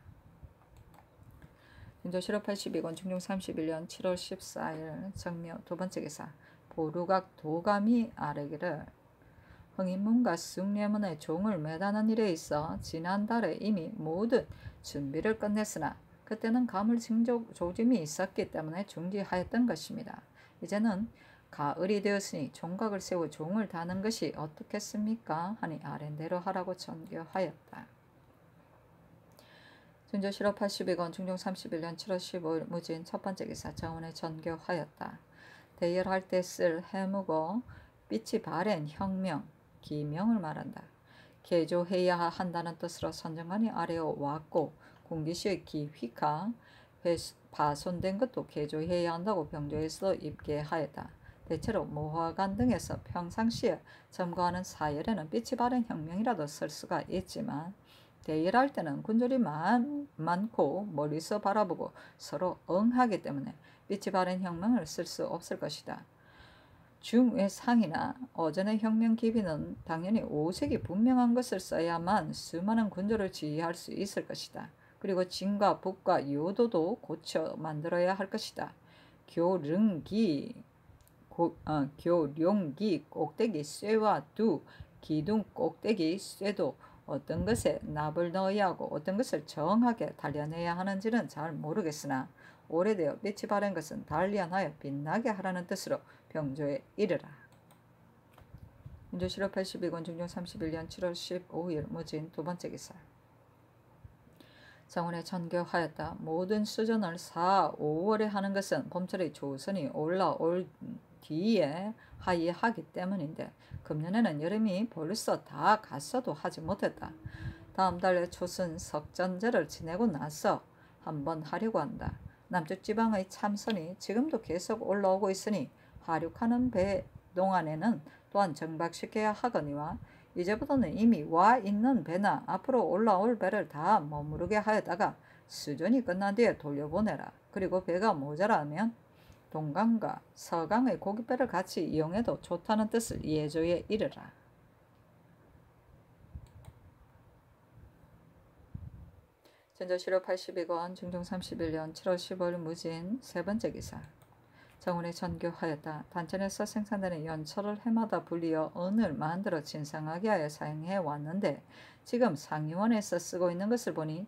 중조실록 82권 중종 31년 7월 14일 정묘 두 번째 기사 보루각 도감이 아뢰기를 흥인문과 승례문의 종을 매다는 일에 있어 지난달에 이미 모든 준비를 끝냈으나 그때는 가물 조짐이 있었기 때문에 중지하였던 것입니다. 이제는 가을이 되었으니 종각을 세워 종을 다는 것이 어떻겠습니까? 하니 아랜대로 하라고 전교하였다. 중조실록 82권 중종 31년 7월 15일 무진 첫 번째 기사 정원에 전교하였다. 대열할 때 쓸 해무고 빛이 바랜 혁명 기명을 말한다. 개조해야 한다는 뜻으로 선정관이 아래어 왔고 공기시의 기휘가 파손된 것도 개조해야 한다고 병조에서 입계하였다. 대체로 모화관 등에서 평상시에 점거하는 사열에는 빛이 바랜 혁명이라도 쓸 수가 있지만 대열할 때는 군졸이 많고 멀리서 바라보고 서로 응하기 때문에 빛이 바랜 혁명을 쓸 수 없을 것이다. 중외상이나 어전의 혁명 기비는 당연히 오색이 분명한 것을 써야만 수많은 군조를 지휘할 수 있을 것이다. 그리고 진과 북과 요도도 고쳐 만들어야 할 것이다. 교령기 꼭대기 쇠와 두 기둥 꼭대기 쇠도 어떤 것에 납을 넣어야 하고 어떤 것을 정하게 단련해야 하는지는 잘 모르겠으나 오래되어 빛이 바랜 것은 단련하여 빛나게 하라는 뜻으로 병조에 이르라. 중조실록 82권 중종 31년 7월 15일 무진 두 번째 기사 정원에 전교하였다. 모든 수전을 4, 5월에 하는 것은 봄철의 조선이 올라올 뒤에 하이하기 때문인데 금년에는 여름이 벌써 다 갔어도 하지 못했다. 다음 달에 초순 석전제를 지내고 나서 한번 하려고 한다. 남쪽 지방의 참선이 지금도 계속 올라오고 있으니 하륙하는 배 동안에는 또한 정박시켜야 하거니와 이제부터는 이미 와 있는 배나 앞으로 올라올 배를 다 머무르게 하여다가 수전이 끝난 뒤에 돌려보내라. 그리고 배가 모자라면 동강과 서강의 고깃배를 같이 이용해도 좋다는 뜻을 예조에 이르라. 전조실록 82권 중종 31년 7월 15일 무진 세 번째 기사 정원에 전교하였다. 단천에서 생산되는 연철을 해마다 불리어 은을 만들어 진상하게 하여 사용해 왔는데 지금 상위원에서 쓰고 있는 것을 보니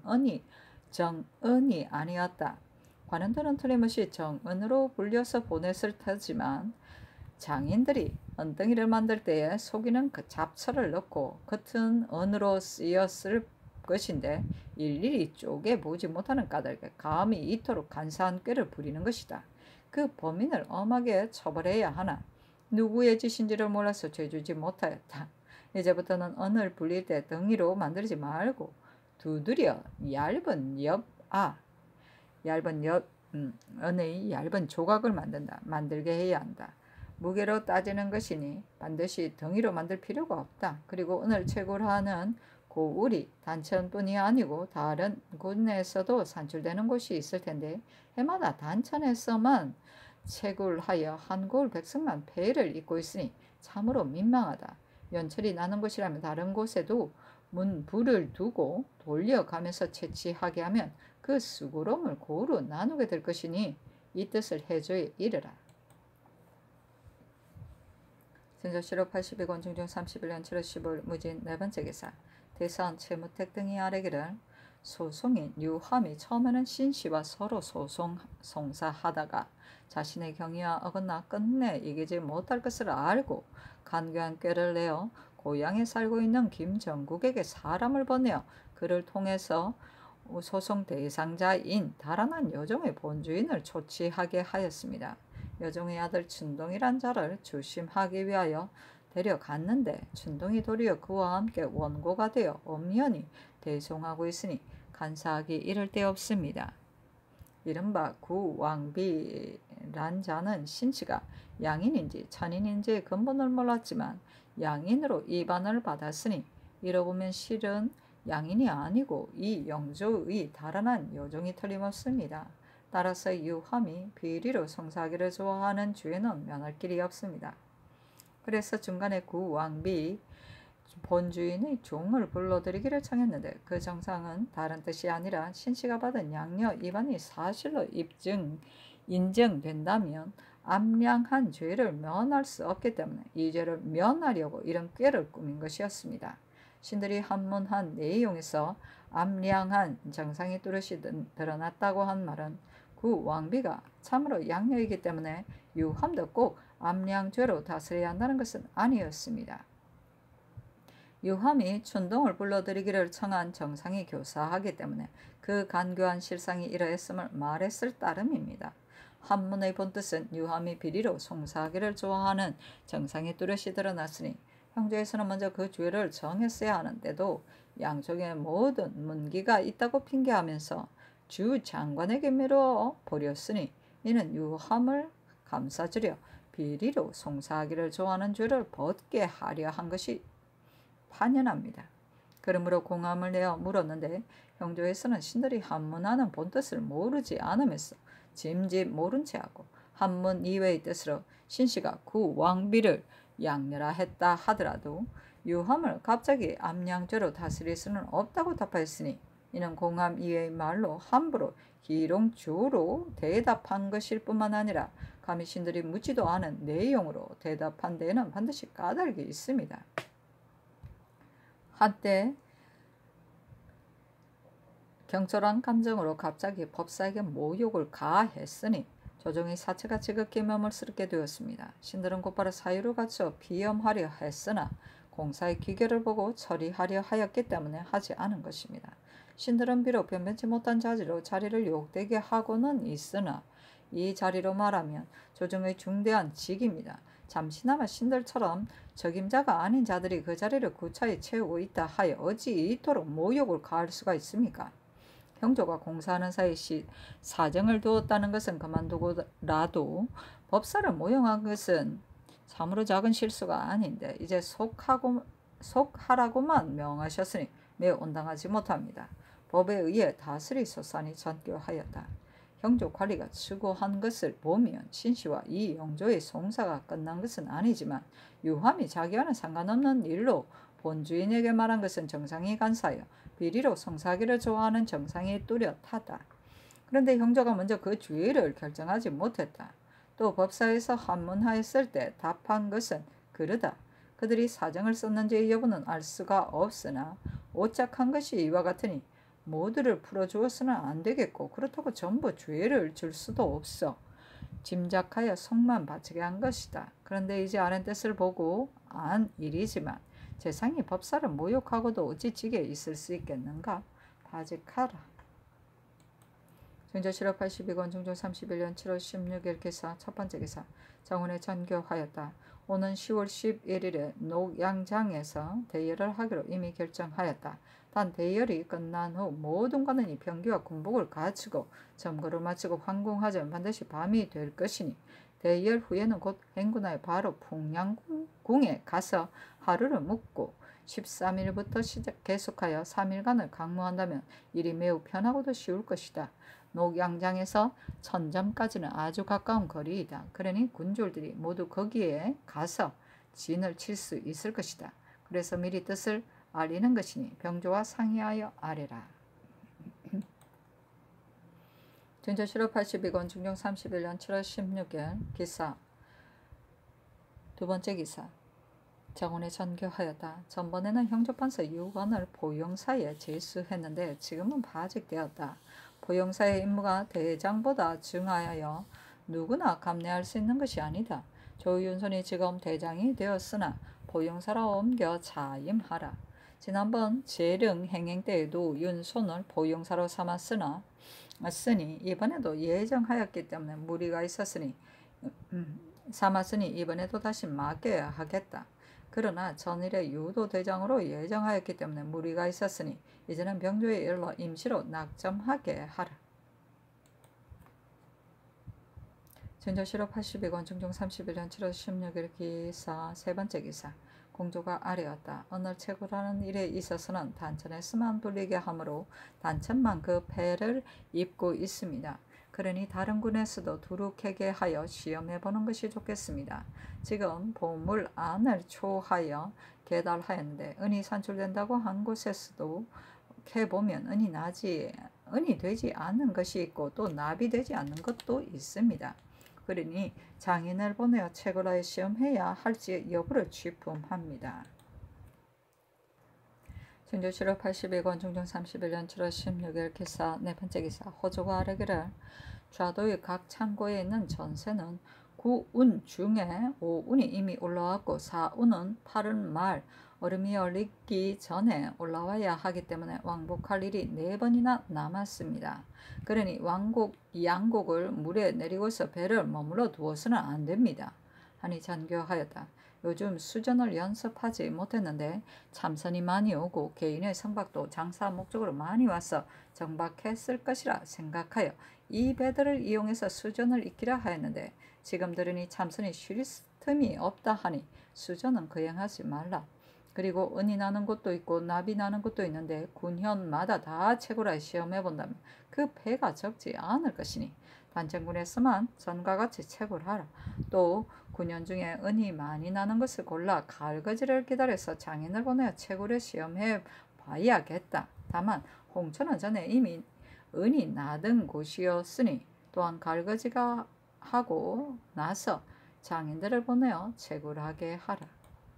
정은이 아니었다. 관원들은 틀림없이 정은으로 불려서 보냈을 테지만 장인들이 은덩이를 만들 때에 속이는 그 잡철을 넣고 겉은 은으로 쓰였을 것인데 일일이 쪼개 보지 못하는 까닭에 감히 이토록 간사한 꾀를 부리는 것이다. 그 범인을 엄하게 처벌해야 하나 누구의 짓인지를 몰라서 죄주지 못하였다. 이제부터는 은을 불릴 때 덩이로 만들지 말고 두드려 은의 얇은 조각을 만들게 해야 한다. 무게로 따지는 것이니 반드시 덩이로 만들 필요가 없다. 그리고 은을 채굴하는 고울이 단천뿐이 아니고 다른 곳에서도 산출되는 곳이 있을 텐데 해마다 단천에서만 채굴하여 한 고울 백성만 폐를 잇고 있으니 참으로 민망하다. 연철이 나는 곳이라면 다른 곳에도 불을 두고 돌려가면서 채취하게 하면 그 수고로움을 고루 나누게 될 것이니 이 뜻을 해줘야 이르라. 진조실록 82권 중종 31년 7월 15일 무진 네 번째 기사. 대선 최무택 등이 아뢰기를 소송인 유함이 처음에는 신씨와 서로 송사하다가 자신의 경위와 어긋나 끝내 이기지 못할 것을 알고 간교한 꾀를 내어 고향에 살고 있는 김정국에게 사람을 보내어 그를 통해서 소송 대상자인 달아난 여종의 본주인을 조치하게 하였습니다. 여종의 아들 춘동이란 자를 주심하기 위하여 데려갔는데 춘동이 도리어 그와 함께 원고가 되어 엄연히 대송하고 있으니 간사하기 이를 데 없습니다. 이른바 구왕비란 자는 신씨가 양인인지 천인인지의 근본을 몰랐지만 양인으로 이반을 받았으니 이러보면 실은 양인이 아니고 이 영조의 달아난 여종이 틀림없습니다. 따라서 유함이 비리로 송사하기를 좋아하는 주에는 면할 길이 없습니다. 그래서 중간에 구왕비 본주인의 종을 불러들이기를 청했는데 그 정상은 다른 뜻이 아니라 신씨가 받은 양녀 이반이 사실로 인정된다면 암량한 죄를 면할 수 없기 때문에 이 죄를 면하려고 이런 꾀를 꾸민 것이었습니다. 신들이 한문한 내용에서 암량한 정상이 뚜렷이 드러났다고 한 말은 구왕비가 참으로 양녀이기 때문에 유함도 꼭 암량죄로 다스려야 한다는 것은 아니었습니다. 유함이 춘동을 불러들이기를 청한 정상이 교사하기 때문에 그 간교한 실상이 이러했음을 말했을 따름입니다. 한문의 본뜻은 유함이 비리로 송사하기를 좋아하는 정상이 뚜렷이 드러났으니 형제에서는 먼저 그 죄를 정했어야 하는데도 양쪽에 모든 문기가 있다고 핑계하면서 주 장관에게 미루어 버렸으니 이는 유함을 감싸주려 비리로 송사하기를 좋아하는 죄를 벗게 하려 한 것이 판연합니다. 그러므로 공함을 내어 물었는데 형조에서는 신들이 한문하는 본뜻을 모르지 않으면서 짐짓 모른 체하고 한문 이외의 뜻으로 신씨가 구왕비를 양녀라 했다 하더라도 유함을 갑자기 암양죄로 다스릴 수는 없다고 답하였으니 이는 공함 이외의 말로 함부로 기롱주로 대답한 것일 뿐만 아니라 감히 신들이 묻지도 않은 내용으로 대답한 데에는 반드시 까닭이 있습니다. 한때 경솔한 감정으로 갑자기 법사에게 모욕을 가했으니 조정의 사체가 지극히 머물스럽게 되었습니다. 신들은 곧바로 사유를 갖춰 비염하려 했으나 공사의 기결을 보고 처리하려 하였기 때문에 하지 않은 것입니다. 신들은 비록 변변치 못한 자질로 자리를 욕되게 하고는 있으나 이 자리로 말하면 조정의 중대한 직입니다. 잠시나마 신들처럼 적임자가 아닌 자들이 그 자리를 구차히 채우고 있다 하여 어찌 이토록 모욕을 가할 수가 있습니까? 형조가 공사하는 사이 사정을 두었다는 것은 그만두고라도 법사를 모욕한 것은 참으로 작은 실수가 아닌데 이제 속하라고만 명하셨으니 매우 온당하지 못합니다. 법에 의해 다스리소산이 전교하였다. 형조 관리가 추구한 것을 보면 신씨와 이 영조의 송사가 끝난 것은 아니지만 유함이 자기와는 상관없는 일로 본주인에게 말한 것은 정상이 간사하여 비리로 송사하기를 좋아하는 정상이 뚜렷하다. 그런데 형조가 먼저 그 주의를 결정하지 못했다. 또 법사에서 한문하였을 때 답한 것은 그르다. 그들이 사정을 썼는지의 여부는 알 수가 없으나 오짝한 것이 이와 같으니 모두를 풀어주어서는 안 되겠고 그렇다고 전부 죄를 줄 수도 없어. 짐작하여 속만 바치게 한 것이다. 그런데 이제 아는 뜻을 보고 안 일이지만 재상이 법사를 모욕하고도 어찌 지게 있을 수 있겠는가? 바직하라. 중조 7월 82권 중조 31년 7월 16일 기사 첫 번째 기사 정원에 전교하였다. 오는 10월 11일에 녹양장에서 대열을 하기로 이미 결정하였다. 단 대열이 끝난 후 모든 관원이 병기와 군복을 갖추고 점거를 마치고 황궁하자면 반드시 밤이 될 것이니 대열 후에는 곧 행군하여 바로 풍량궁에 가서 하루를 묵고 13일부터 계속하여 3일간을 강무한다면 일이 매우 편하고도 쉬울 것이다. 녹양장에서 천점까지는 아주 가까운 거리이다. 그러니 군졸들이 모두 거기에 가서 진을 칠 수 있을 것이다. 그래서 미리 뜻을 알리는 것이니 병조와 상의하여 아뢰라. 중조 7월 82권 중종 31년 7월 16일 기사 두 번째 기사 정원에 전교하였다. 전번에는 형조판서 6원을 보용사에 제수했는데 지금은 파직되었다. 보용사의 임무가 대장보다 증하여 누구나 감내할 수 있는 것이 아니다. 조윤손이 지금 대장이 되었으나 보용사로 옮겨 자임하라. 지난번 재릉 행행 때에도 윤손을 보용사로 삼았으니 이번에도 예정하였기 때문에 무리가 있었으니 삼았으니 이번에도 다시 맡겨야 하겠다. 그러나 전일에 유도 대장으로 예정하였기 때문에 무리가 있었으니 이제는 병조에 일러 임시로 낙점하게 하라. 중조 7월 82권 중종 31년 7월 16일 기사 세 번째 기사 공조가 아뢰었다. 오늘 채굴하는 일에 있어서는 단천에서만 돌리게 하므로 단천만 그 폐를 입고 있습니다. 그러니 다른 군에서도 두루캐게 하여 시험해보는 것이 좋겠습니다. 지금 보물 안을 초하여 계달하였는데 은이 산출된다고 한 곳에서도 캐보면 은이 되지 않는 것이 있고 또 납이 되지 않는 것도 있습니다. 그러니 장인을 보내어 채굴하여 시험해야 할지 여부를 취품합니다. 중조 7월 82권 중종 31년 7월 16일 기사 네 번째 기사 호조가 아뢰기를 좌도의 각 창고에 있는 전세는 9운 중에 5운이 이미 올라왔고 4운은 8운 말 얼음이 얼리기 전에 올라와야 하기 때문에 왕복할 일이 4번이나 남았습니다. 그러니 양곡을 물에 내리고서 배를 머물러 두어서는 안 됩니다. 하니 전교하였다. 요즘 수전을 연습하지 못했는데 참선이 많이 오고 개인의 성박도 장사 목적으로 많이 와서 정박했을 것이라 생각하여 이 배들을 이용해서 수전을 익히려 하였는데 지금 들으니 참선이 쉴 틈이 없다 하니 수전은 거행하지 말라. 그리고 은이 나는 곳도 있고 납이 나는 곳도 있는데 군현마다 다 채굴하여 시험해 본다면 그 배가 적지 않을 것이니 단천군에서만 전과 같이 채굴하라. 또 군현 중에 은이 많이 나는 것을 골라 갈거지를 기다려서 장인을 보내어 채굴에 시험해 봐야겠다. 다만 홍천은 전에 이미 은이 나던 곳이었으니 또한 갈거지가 하고 나서 장인들을 보내어 채굴하게 하라.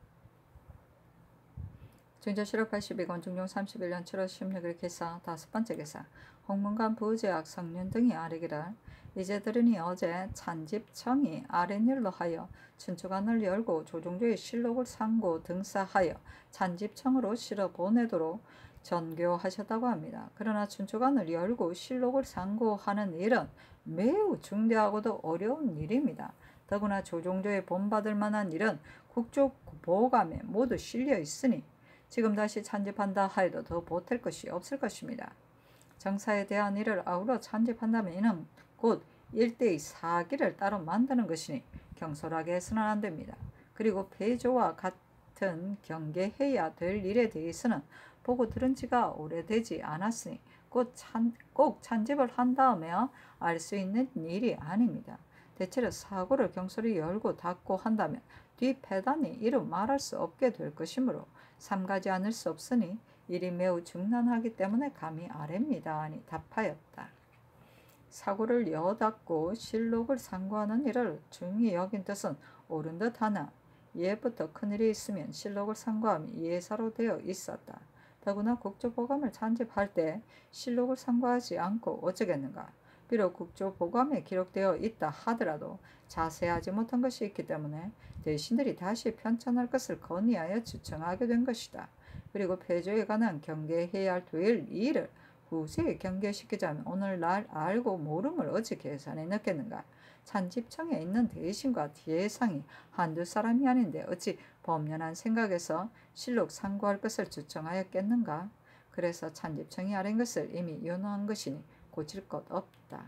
중조 7월 82권 중종 31년 7월 16일 기사 다섯 번째 기사 홍문관 부제학 성륜 등이 아뢰기를 이제 들으니 어제 찬집청이 아랫일로 하여 춘추관을 열고 조종조의 실록을 상고 등사하여 찬집청으로 실어 보내도록 전교하셨다고 합니다. 그러나 춘추관을 열고 실록을 상고하는 일은 매우 중대하고도 어려운 일입니다. 더구나 조종조에 본받을 만한 일은 국조보감에 모두 실려 있으니 지금 다시 찬집한다 하여도 더 보탤 것이 없을 것입니다. 정사에 대한 일을 아우러 찬집한다면 이는 곧 일대의 사기를 따로 만드는 것이니 경솔하게 해서는 안 됩니다. 그리고 폐조와 같은 경계해야 될 일에 대해서는 보고 들은 지가 오래되지 않았으니 꼭 찬집을 한 다음에 알 수 있는 일이 아닙니다. 대체로 사고를 경솔히 열고 닫고 한다면 뒷패단이 이루 말할 수 없게 될 것이므로 삼가지 않을 수 없으니 일이 매우 중난하기 때문에 감히 아뢰입니다. 하니 답하였다. 사고를 여닫고 실록을 상고하는 일을 중히 여긴 뜻은 옳은 듯하나 예부터 큰일이 있으면 실록을 상고함이 예사로 되어 있었다. 더구나 국조보감을 찬집할 때 실록을 상고하지 않고 어쩌겠는가. 비록 국조보감에 기록되어 있다 하더라도 자세하지 못한 것이 있기 때문에 대신들이 다시 편찬할 것을 건의하여 추청하게 된 것이다. 그리고 폐조에 관한 경계해야 할 토일 2일을 후세에 경계시키자면 오늘날 알고 모름을 어찌 계산해 넣겠는가. 찬집청에 있는 대신과 대상이 한두 사람이 아닌데 어찌 범연한 생각에서 실록 상고할 것을 추청하였겠는가. 그래서 찬집청이 아닌 것을 이미 윤호한 것이니 고칠 것 없다.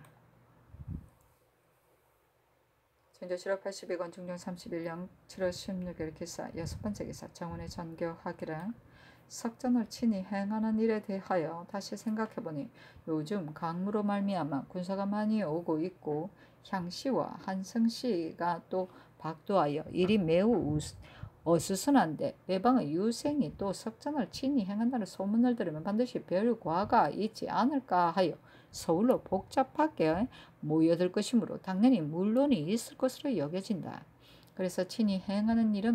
천조실록 82권 중종 31년 7월 16일 기사 6번째 기사 정원의 전교하기를 석전을 친히 행하는 일에 대하여 다시 생각해보니 요즘 강무로 말미암아 군사가 많이 오고 있고 향씨와 한성씨가 또 박도하여 일이 매우 어수선한데 외방의 유생이 또 석전을 친히 행한다는 소문을 들으면 반드시 별 과가 있지 않을까 하여 서울로 복잡하게 모여들 것이므로 당연히 물론이 있을 것으로 여겨진다. 그래서 친히 행하는 일은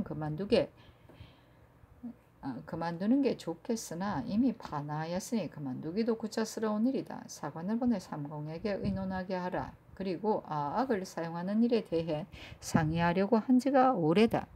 그만두는 게 좋겠으나 이미 반하였으니 그만두기도 구차스러운 일이다. 사관을 보내 삼공에게 의논하게 하라. 그리고 악을 사용하는 일에 대해 상의하려고 한 지가 오래다.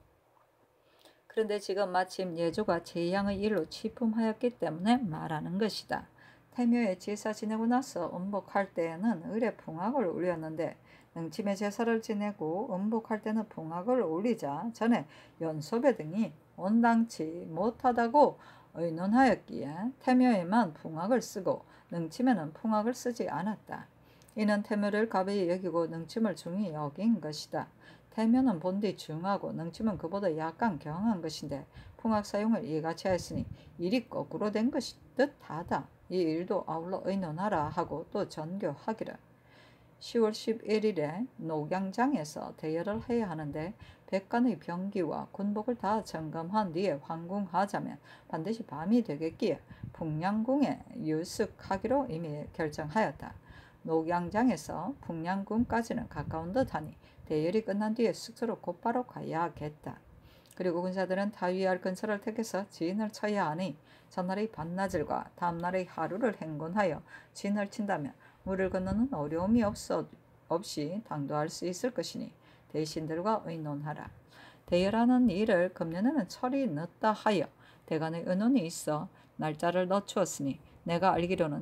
그런데 지금 마침 예조가 제양의 일로 취품하였기 때문에 말하는 것이다. 태묘에 제사 지내고 나서 음복할 때에는 을에 풍악을 올렸는데 능침에 제사를 지내고 음복할 때는 풍악을 올리자 전에 연소배 등이 온당치 못하다고 의논하였기에 태묘에만 풍악을 쓰고 능침에는 풍악을 쓰지 않았다. 이는 태묘를 가벼이 여기고 능침을 중히 여긴 것이다. 태묘는 본디 중하고 능침은 그보다 약간 경한 것인데 풍악 사용을 이같이 하였으니 일이 거꾸로 된 것이 듯하다. 이 일도 아울러 의논하라 하고 또 전교하기를 10월 11일에 녹양장에서 대여를 해야 하는데 백관의 병기와 군복을 다 점검한 뒤에 황궁하자면 반드시 밤이 되겠기에 풍량궁에 유숙하기로 이미 결정하였다. 녹양장에서 풍량궁까지는 가까운 듯하니 대열이 끝난 뒤에 숙소로 곧바로 가야겠다. 그리고 군사들은 타위할 근처를 택해서 진을 쳐야 하니 전날의 반나절과 다음날의 하루를 행군하여 진을 친다면 물을 건너는 어려움이 없이 당도할 수 있을 것이니 대신들과 의논하라. 대열하는 일을 금년에는 철이 늦다 하여 대간의 의논이 있어 날짜를 늦추었으니 내가 알기로는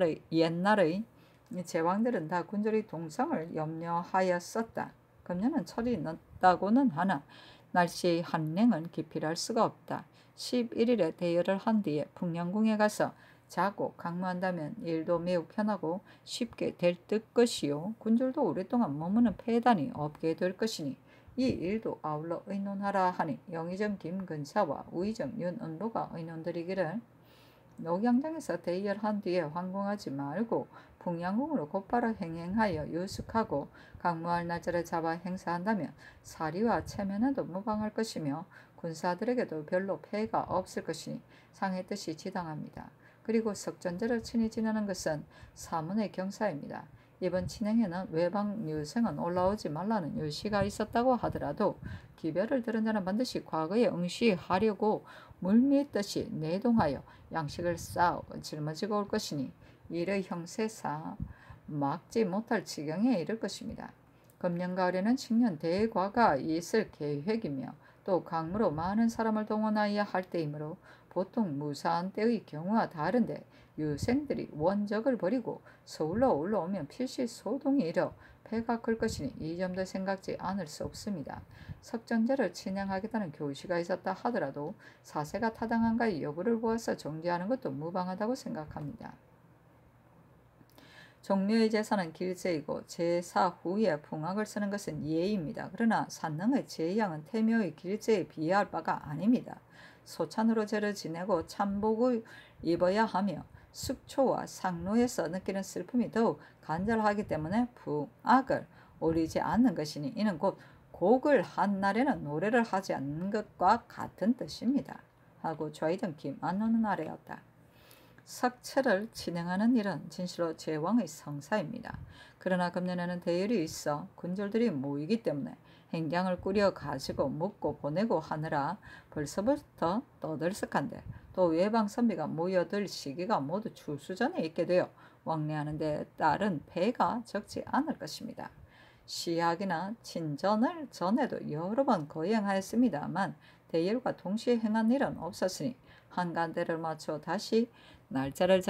옛날의 제왕들은 다 군절의 동성을 염려하였었다. 금년은 철이 늦다고는 하나 날씨의 한랭은 기필할 수가 없다. 11일에 대열을 한 뒤에 풍량궁에 가서 자고 강무한다면 일도 매우 편하고 쉽게 될 것이요 군졸도 오랫동안 머무는 폐단이 없게 될 것이니 이 일도 아울러 의논하라 하니 영의정 김근사와 우의정 윤은보가 의논드리기를 녹양장에서 대열한 뒤에 황궁하지 말고 풍량궁으로 곧바로 행행하여 유숙하고 강무할 날짜를 잡아 행사한다면 사리와 체면에도 무방할 것이며 군사들에게도 별로 폐가 없을 것이니 상의 뜻이 지당합니다. 그리고 석전제를 친히 지내는 것은 사문의 경사입니다. 이번 친행에는 외방 유생은 올라오지 말라는 유시가 있었다고 하더라도 기별을 들은 자는 반드시 과거에 응시하려고 물밀듯이 내동하여 양식을 쌓아 짊어지고 올 것이니 이의 형세사 막지 못할 지경에 이를 것입니다. 금년 가을에는 칙년 대과가 있을 계획이며 또 강무로 많은 사람을 동원하여야 할 때이므로 보통 무사한 때의 경우와 다른데 유생들이 원적을 버리고 서울로 올라오면 필시 소동이 일어 폐가 클 것이니 이 점도 생각지 않을 수 없습니다. 석전제를 진행하겠다는 교시가 있었다 하더라도 사세가 타당한가의 여부를 보아서 정지하는 것도 무방하다고 생각합니다. 종묘의 제사는 길제이고 제사 후에 풍악을 쓰는 것은 예입니다. 그러나 산능의 제양은 태묘의 길제에 비할 바가 아닙니다. 소찬으로 제를 지내고 참복을 입어야 하며 숙초와 상로에서 느끼는 슬픔이 더욱 간절하기 때문에 풍악을 올리지 않는 것이니 이는 곧 곡을 한 날에는 노래를 하지 않는 것과 같은 뜻입니다. 하고 좌이정 김안노는 아래였다. 석체를 진행하는 일은 진실로 제왕의 성사입니다. 그러나 금년에는 대열이 있어 군졸들이 모이기 때문에 행장을 꾸려 가지고 묻고 보내고 하느라 벌써부터 떠들썩한데 또 외방 선비가 모여들 시기가 모두 추수전에 있게 되어 왕래하는 데 따른 배가 적지 않을 것입니다. 시학이나 친전을 전에도 여러 번 거행하였습니다만 대열과 동시에 행한 일은 없었으니 한간대를 맞춰 다시 날짜를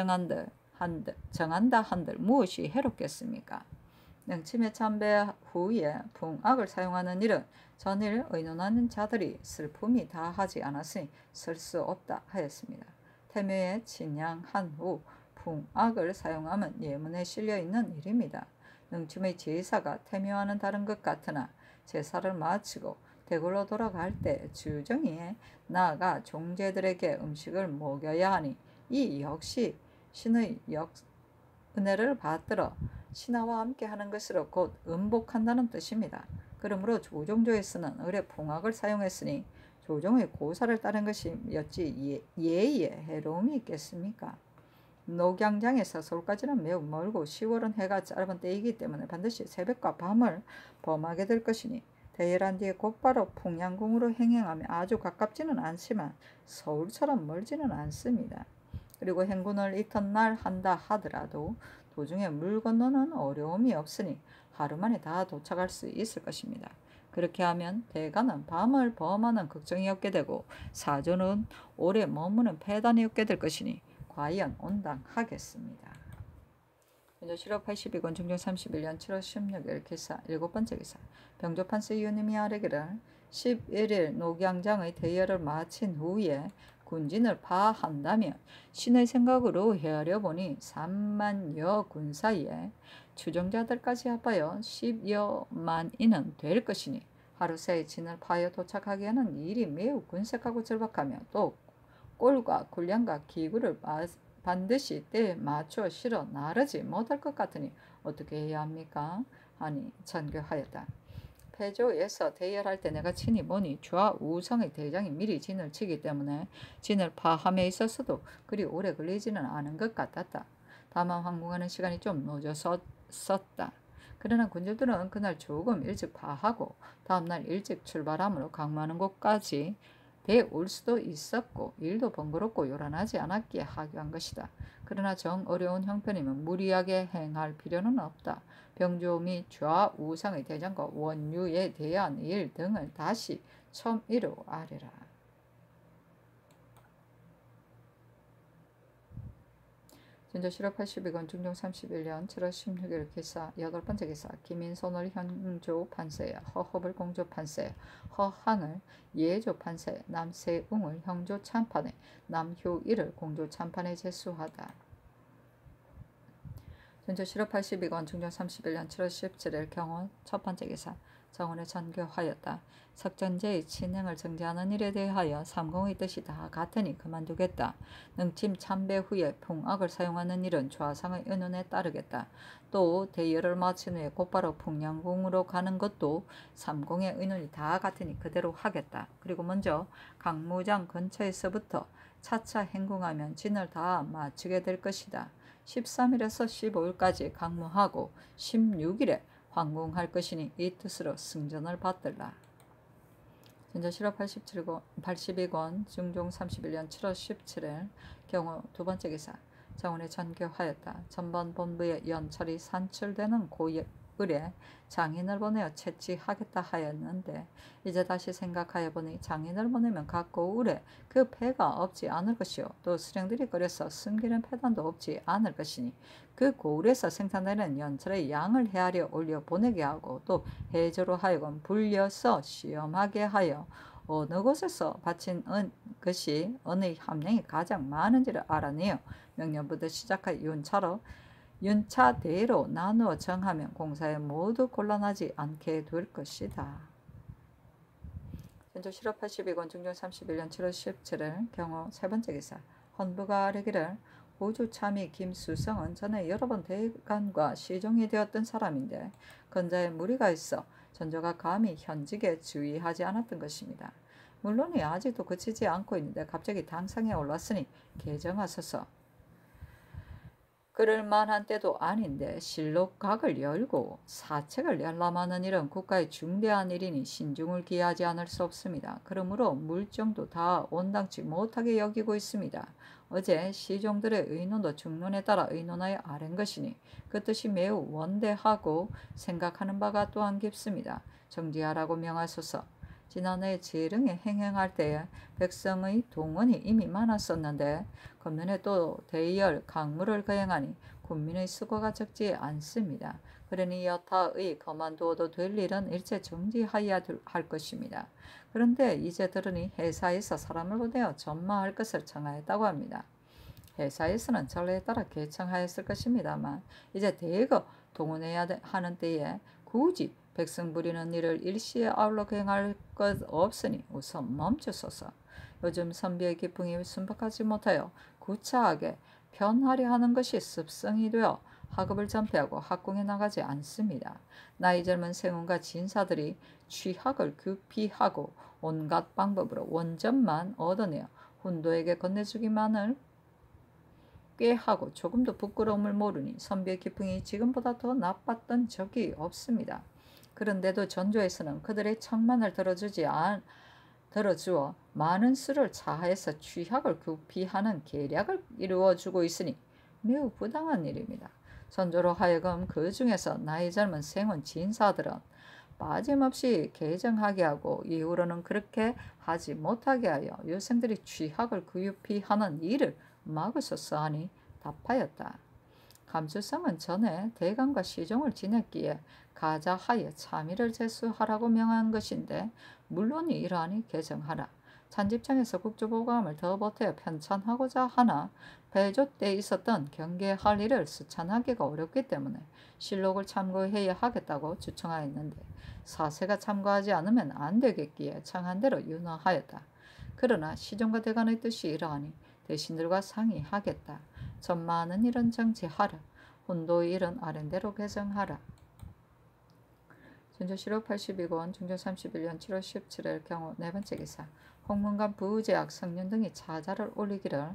정한다 한들 무엇이 해롭겠습니까? 능침의 참배 후에 풍악을 사용하는 일은 전일 의논하는 자들이 슬픔이 다하지 않았으니 쓸 수 없다 하였습니다. 태묘에 침양한 후 풍악을 사용하면 예문에 실려 있는 일입니다. 능침의 제사가 태묘와는 다른 것 같으나 제사를 마치고 대궐로 돌아갈 때 주정이에 나아가 종제들에게 음식을 먹여야 하니 이 역시 신의 은혜를 받들어 신하와 함께 하는 것으로 곧 음복한다는 뜻입니다. 그러므로 조종조에 쓰는 을의 풍악을 사용했으니 조종의 고사를 따른 것이었지 예의에 해로움이 있겠습니까? 녹양장에서 서울까지는 매우 멀고 10월은 해가 짧은 때이기 때문에 반드시 새벽과 밤을 범하게 될 것이니 대열한 뒤에 곧바로 풍양궁으로 행행하며 아주 가깝지는 않지만 서울처럼 멀지는 않습니다. 그리고 행군을 이튿날 한다 하더라도 도중에 물 건너는 어려움이 없으니 하루 만에 다 도착할 수 있을 것입니다. 그렇게 하면 대가는 밤을 범하는 걱정이 없게 되고 사조는 오래 머무는 폐단이 없게 될 것이니 과연 온당하겠습니다. 민조실록 82권 중종 31년 7월 16일 기사 7번째 기사 병조판서 이유님이 아뢰기를 11일 녹양장의 대열을 마친 후에 군진을 파한다면 신의 생각으로 헤아려 보니 3만여 군 사이에 추종자들까지 합하여 10여만인은 될 것이니 하루 새에 진을 파여 도착하기에는 일이 매우 군색하고 절박하며 또 꼴과 군량과 기구를 반드시 때에 맞춰 실어 나르지 못할 것 같으니 어떻게 해야 합니까? 하니 전교하였다. 패조에서 대열할 때 내가 친히 보니 좌우성의 대장이 미리 진을 치기 때문에 진을 파함에 있어서도 그리 오래 걸리지는 않은 것 같았다. 다만 황궁하는 시간이 좀 늦어섰다. 그러나 군주들은 그날 조금 일찍 파하고 다음날 일찍 출발함으로 강무하는 곳까지 배올 수도 있었고 일도 번거롭고 요란하지 않았기에 하교한 것이다. 그러나 정 어려운 형편이면 무리하게 행할 필요는 없다. 병조 및 좌우상의 대장과 원유에 대한 일 등을 다시 첨의로 아뢰라. 진조실록 82권 중종 31년 7월 16일 기사 8번째 기사 김인손을 형조 판서에 허허을 공조 판서에 허항을 예조 판서에 남세웅을 형조 참판에 남효일을 공조 참판에 제수하다. 진조실록 82권 중종 31년 7월 17일 경원 첫 번째 기사 정원에 전교하였다. 석전제의 진행을 정지하는 일에 대하여 삼공의 뜻이 다 같으니 그만두겠다. 능침 참배 후에 풍악을 사용하는 일은 좌상의 의논에 따르겠다. 또 대열을 마친 후에 곧바로 풍양궁으로 가는 것도 삼공의 의논이 다 같으니 그대로 하겠다. 그리고 먼저 강무장 근처에서부터 차차 행궁하면 진을 다 마치게 될 것이다. 13일에서 15일까지 강무하고 16일에 황궁할 것이니 이 뜻으로 승전을 받들라. 진조실록 82권 중종 31년 7월 17일 경우 두 번째 기사 정원에 전교하였다. 전번 본부에 연철이 산출되는 고을에 장인을 보내어 채취하겠다 하였는데 이제 다시 생각하여 보니 장인을 보내면 각 고을에 그 패가 없지 않을 것이요 또 수령들이 끓여서 숨기는 패단도 없지 않을 것이니 그 고을에서 생산되는 연철의 양을 헤아려 올려 보내게 하고 또 해조로 하여금 불려서 시험하게 하여 어느 곳에서 바친 것이 어느 함량이 가장 많은지를 알아내어 명년부터 시작하여 윤차대로 나누어 정하면 공사에 모두 곤란하지 않게 될 것이다. 진조실록 82권 중종 31년 7월 17일 경우 세 번째 기사 헌부가 아뢰기를 호주참의 김수성은 전에 여러 번 대간과 시종이 되었던 사람인데 건자에 무리가 있어 전조가 감히 현직에 주의하지 않았던 것입니다. 물론이 아직도 그치지 않고 있는데 갑자기 당상에 올랐으니 개정하소서. 그럴 만한 때도 아닌데 실록각을 열고 사책을 열람하는 일은 국가의 중대한 일이니 신중을 기하지 않을 수 없습니다. 그러므로 물정도 다 온당치 못하게 여기고 있습니다. 어제 시종들의 의논도 중론에 따라 의논하여 아랜 것이니 그 뜻이 매우 원대하고 생각하는 바가 또한 깊습니다. 정지하라고 명하소서. 지난해 재릉에 행행할 때에 백성의 동원이 이미 많았었는데 겉면에 또 대열 강물을 거행하니 군민의 수고가 적지 않습니다. 그러니 여타의 거만두어도 될 일은 일체 정지하여야 할 것입니다. 그런데 이제 들으니 회사에서 사람을 보내어 전마할 것을 청하였다고 합니다. 회사에서는 전례에 따라 개청하였을 것입니다만 이제 대거 동원해야 하는 때에 굳이 백성 부리는 일을 일시에 아울러 거행할 것 없으니 우선 멈추소서. 요즘 선비의 기풍이 순박하지 못하여 구차하게 편하려 하는 것이 습성이 되어 학업을 전폐하고 학궁에 나가지 않습니다. 나이 젊은 세운과 진사들이 취학을 규피하고 온갖 방법으로 원전만 얻어내어 훈도에게 건네주기만을 꾀하고 조금도 부끄러움을 모르니 선비의 기풍이 지금보다 더 나빴던 적이 없습니다. 그런데도 전조에서는 그들의 청만을 들어주어 많은 수를 차해서 취학을 구피하는 계략을 이루어주고 있으니 매우 부당한 일입니다. 전조로 하여금 그 중에서 나이 젊은 생원 진사들은 빠짐없이 개정하게 하고 이후로는 그렇게 하지 못하게 하여 유생들이 취학을 구피하는 일을 막으소서 하니 답하였다. 감수성은 전에 대감과 시종을 지냈기에 가자하여 참의를 제수하라고 명한 것인데 물론이 이러하니 개정하라. 찬집청에서 국조보감을 더 보태어 편찬하고자 하나 배조 때 있었던 경계할 일을 수찬하기가 어렵기 때문에 실록을 참고해야 하겠다고 주청하였는데 사세가 참고하지 않으면 안 되겠기에 청한 대로 윤허하였다. 그러나 시종과 대간의 뜻이 이러하니 대신들과 상의하겠다. 전마하는 일은 정지하라. 혼도의 일은 아랜대로 개정하라. 전조실록 82권 중조 31년 7월 17일 경우 네 번째 기사. 홍문관 부제학 성년 등이 차자를 올리기를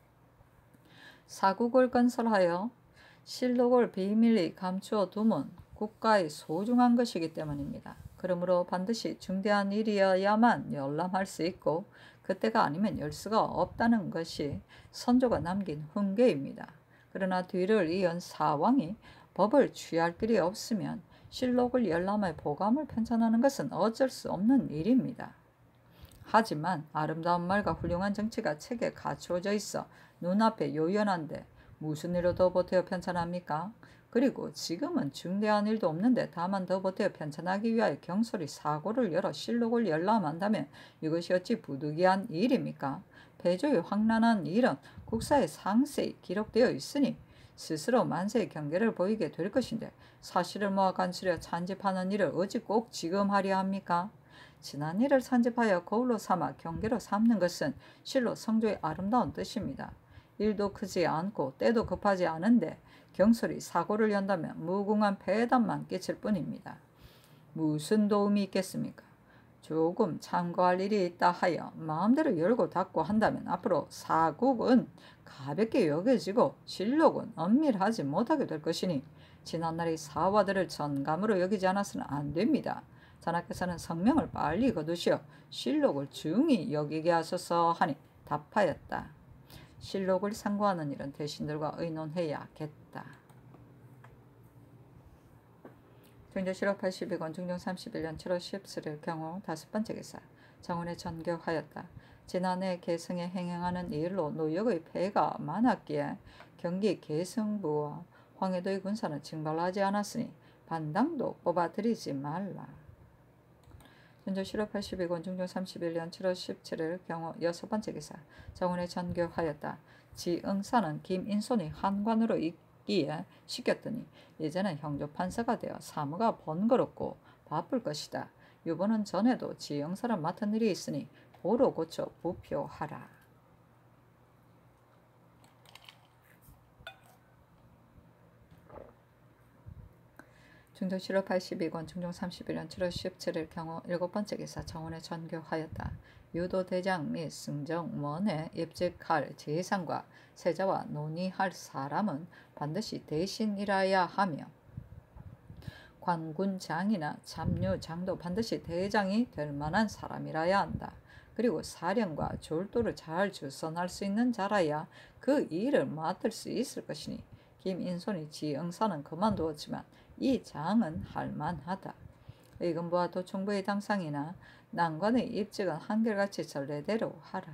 사국을 건설하여 실록을 비밀리 감추어 두면 국가의 소중한 것이기 때문입니다. 그러므로 반드시 중대한 일이어야만 열람할 수 있고 그때가 아니면 열 수가 없다는 것이 선조가 남긴 훈계입니다. 그러나 뒤를 이은 사왕이 법을 취할 길이 없으면 실록을 열람해 보감을 편찬하는 것은 어쩔 수 없는 일입니다. 하지만 아름다운 말과 훌륭한 정치가 책에 갖추어져 있어 눈앞에 요연한데 무슨 일로 더 보태어 편찬합니까? 그리고 지금은 중대한 일도 없는데 다만 더 보태어 편찬하기 위하여 경솔히 사고를 열어 실록을 열람한다면 이것이 어찌 부득이한 일입니까? 배조의 황란한 일은 국사에 상세히 기록되어 있으니 스스로 만세의 경계를 보이게 될 것인데 사실을 모아 간수려 찬집하는 일을 어찌 꼭 지금 하려 합니까? 지난 일을 산집하여 거울로 삼아 경계로 삼는 것은 실로 성조의 아름다운 뜻입니다. 일도 크지 않고 때도 급하지 않은데 경솔히 사고를 연다면 무궁한 폐담만 끼칠 뿐입니다. 무슨 도움이 있겠습니까? 조금 참고할 일이 있다 하여 마음대로 열고 닫고 한다면 앞으로 사국은 가볍게 여겨지고 실록은 엄밀하지 못하게 될 것이니 지난날의 사화들을 전감으로 여기지 않아서는 안 됩니다. 자나께서는 성명을 빨리 거두시어 실록을 중히 여기게 하소서 하니 답하였다. 실록을 상고하는 일은 대신들과 의논해야겠다. 중조실록 82권 중종 31년 7월 17일 경우 다섯 번째 기사. 정원에 전교하였다. 지난해 계승에 행행하는 일로 노역의 폐가 많았기에 경기 계승부와 황해도의 군사는 징발하지 않았으니 반당도 뽑아들이지 말라. 전조실록 82권 중종 31년 7월 17일 경우 여섯 번째 기사. 정원에 전교하였다. 지응사는 김인손이 한관으로 있기에 시켰더니 이제는 형조판사가 되어 사무가 번거롭고 바쁠 것이다. 유보는 전에도 지응사를 맡은 일이 있으니 보로 고쳐 부표하라. 중종 7월 82권 중종 31년 7월 17일 경우 7번째 기사 정원에 전교하였다. 유도대장 및 승정원에 입직할 재상과 세자와 논의할 사람은 반드시 대신이라야 하며 관군장이나 참류장도 반드시 대장이 될 만한 사람이라야 한다. 그리고 사령과 졸도를 잘 주선할 수 있는 자라야 그 일을 맡을 수 있을 것이니 김인손이 지응사는 그만두었지만 이 장은 할만하다. 의금부와 도청부의 당상이나 난관의 입직은 한결같이 전례대로 하라.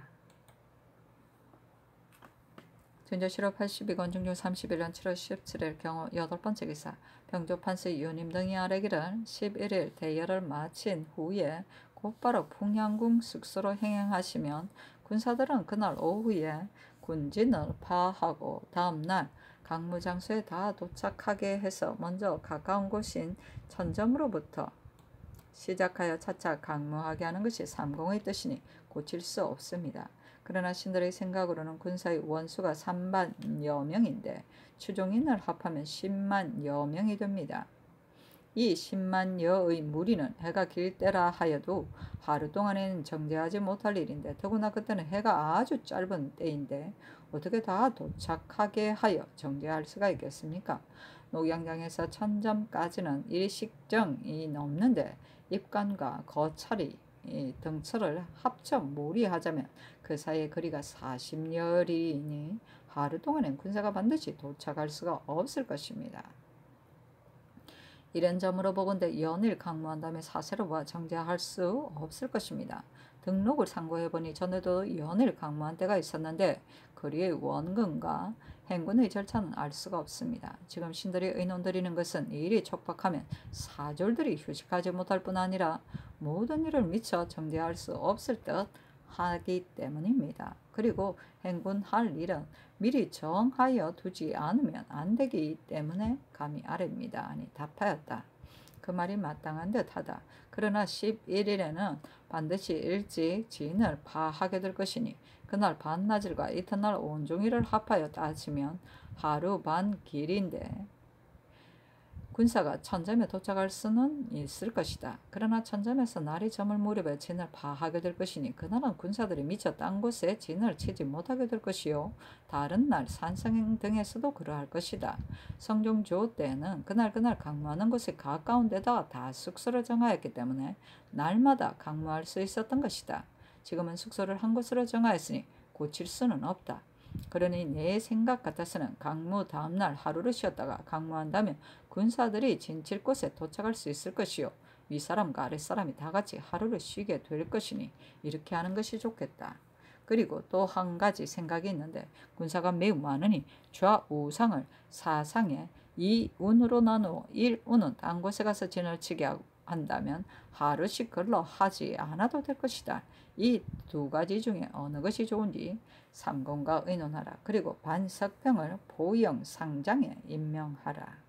중조 7월 82권 중종 31년 7월 17일 경우 8번째 기사 병조판서 유님 등이 아뢰기를 11일 대열을 마친 후에 곧바로 풍양궁 숙소로 행행하시면 군사들은 그날 오후에 군진을 파하고 다음날 강무장소에 다 도착하게 해서 먼저 가까운 곳인 천점으로부터 시작하여 차차 강무하게 하는 것이 삼공의 뜻이니 고칠 수 없습니다. 그러나 신들의 생각으로는 군사의 원수가 3만여 명인데 추종인을 합하면 10만여 명이 됩니다. 이 10만여의 무리는 해가 길 때라 하여도 하루 동안에는 정제하지 못할 일인데 더구나 그때는 해가 아주 짧은 때인데 어떻게 다 도착하게 하여 정제할 수가 있겠습니까? 녹양장에서 천점까지는 일식정이 넘는데 입간과 거찰이 등처를 합쳐 무리하자면 그 사이의 거리가 40여리이니 하루 동안엔 군사가 반드시 도착할 수가 없을 것입니다. 이런 점으로 보건대 연일 강무한 다음에 사세로 봐 정제할 수 없을 것입니다. 등록을 참고해보니 전에도 연일 강무한 때가 있었는데 거리의 원근과 행군의 절차는 알 수가 없습니다. 지금 신들이 의논드리는 것은 일이 촉박하면 사졸들이 휴식하지 못할 뿐 아니라 모든 일을 미처 정제할 수 없을 듯 하기 때문입니다. 그리고 행군할 일은 미리 정하여 두지 않으면 안 되기 때문에 감히 아래입니다. 아니 답하였다. 그 말이 마땅한 듯하다. 그러나 11일에는 반드시 일찍 진을 파하게 될 것이니 그날 반나절과 이튿날 온종일을 합하여 따지면 하루 반 길인데 군사가 천점에 도착할 수는 있을 것이다. 그러나 천점에서 날이 저물 무렵에 진을 파하게 될 것이니 그날은 군사들이 미처 딴 곳에 진을 치지 못하게 될 것이요 다른 날 산성 등에서도 그러할 것이다. 성종조 때는 그날 강무하는 곳에 가까운 데다가 다 숙소를 정하였기 때문에 날마다 강무할 수 있었던 것이다. 지금은 숙소를 한 곳으로 정하였으니 고칠 수는 없다. 그러니 내 생각 같아서는 강무 다음날 하루를 쉬었다가 강무한다면 군사들이 진칠 곳에 도착할 수 있을 것이요 윗사람과 아랫사람이 다 같이 하루를 쉬게 될 것이니 이렇게 하는 것이 좋겠다. 그리고 또 한 가지 생각이 있는데 군사가 매우 많으니 좌우상을 사상에 2운으로 나누어 1운은 딴 곳에 가서 진을 치게 한다면 하루씩 걸러 하지 않아도 될 것이다. 이 두 가지 중에 어느 것이 좋은지 삼공과 의논하라. 그리고 반석평을 보영 상장에 임명하라.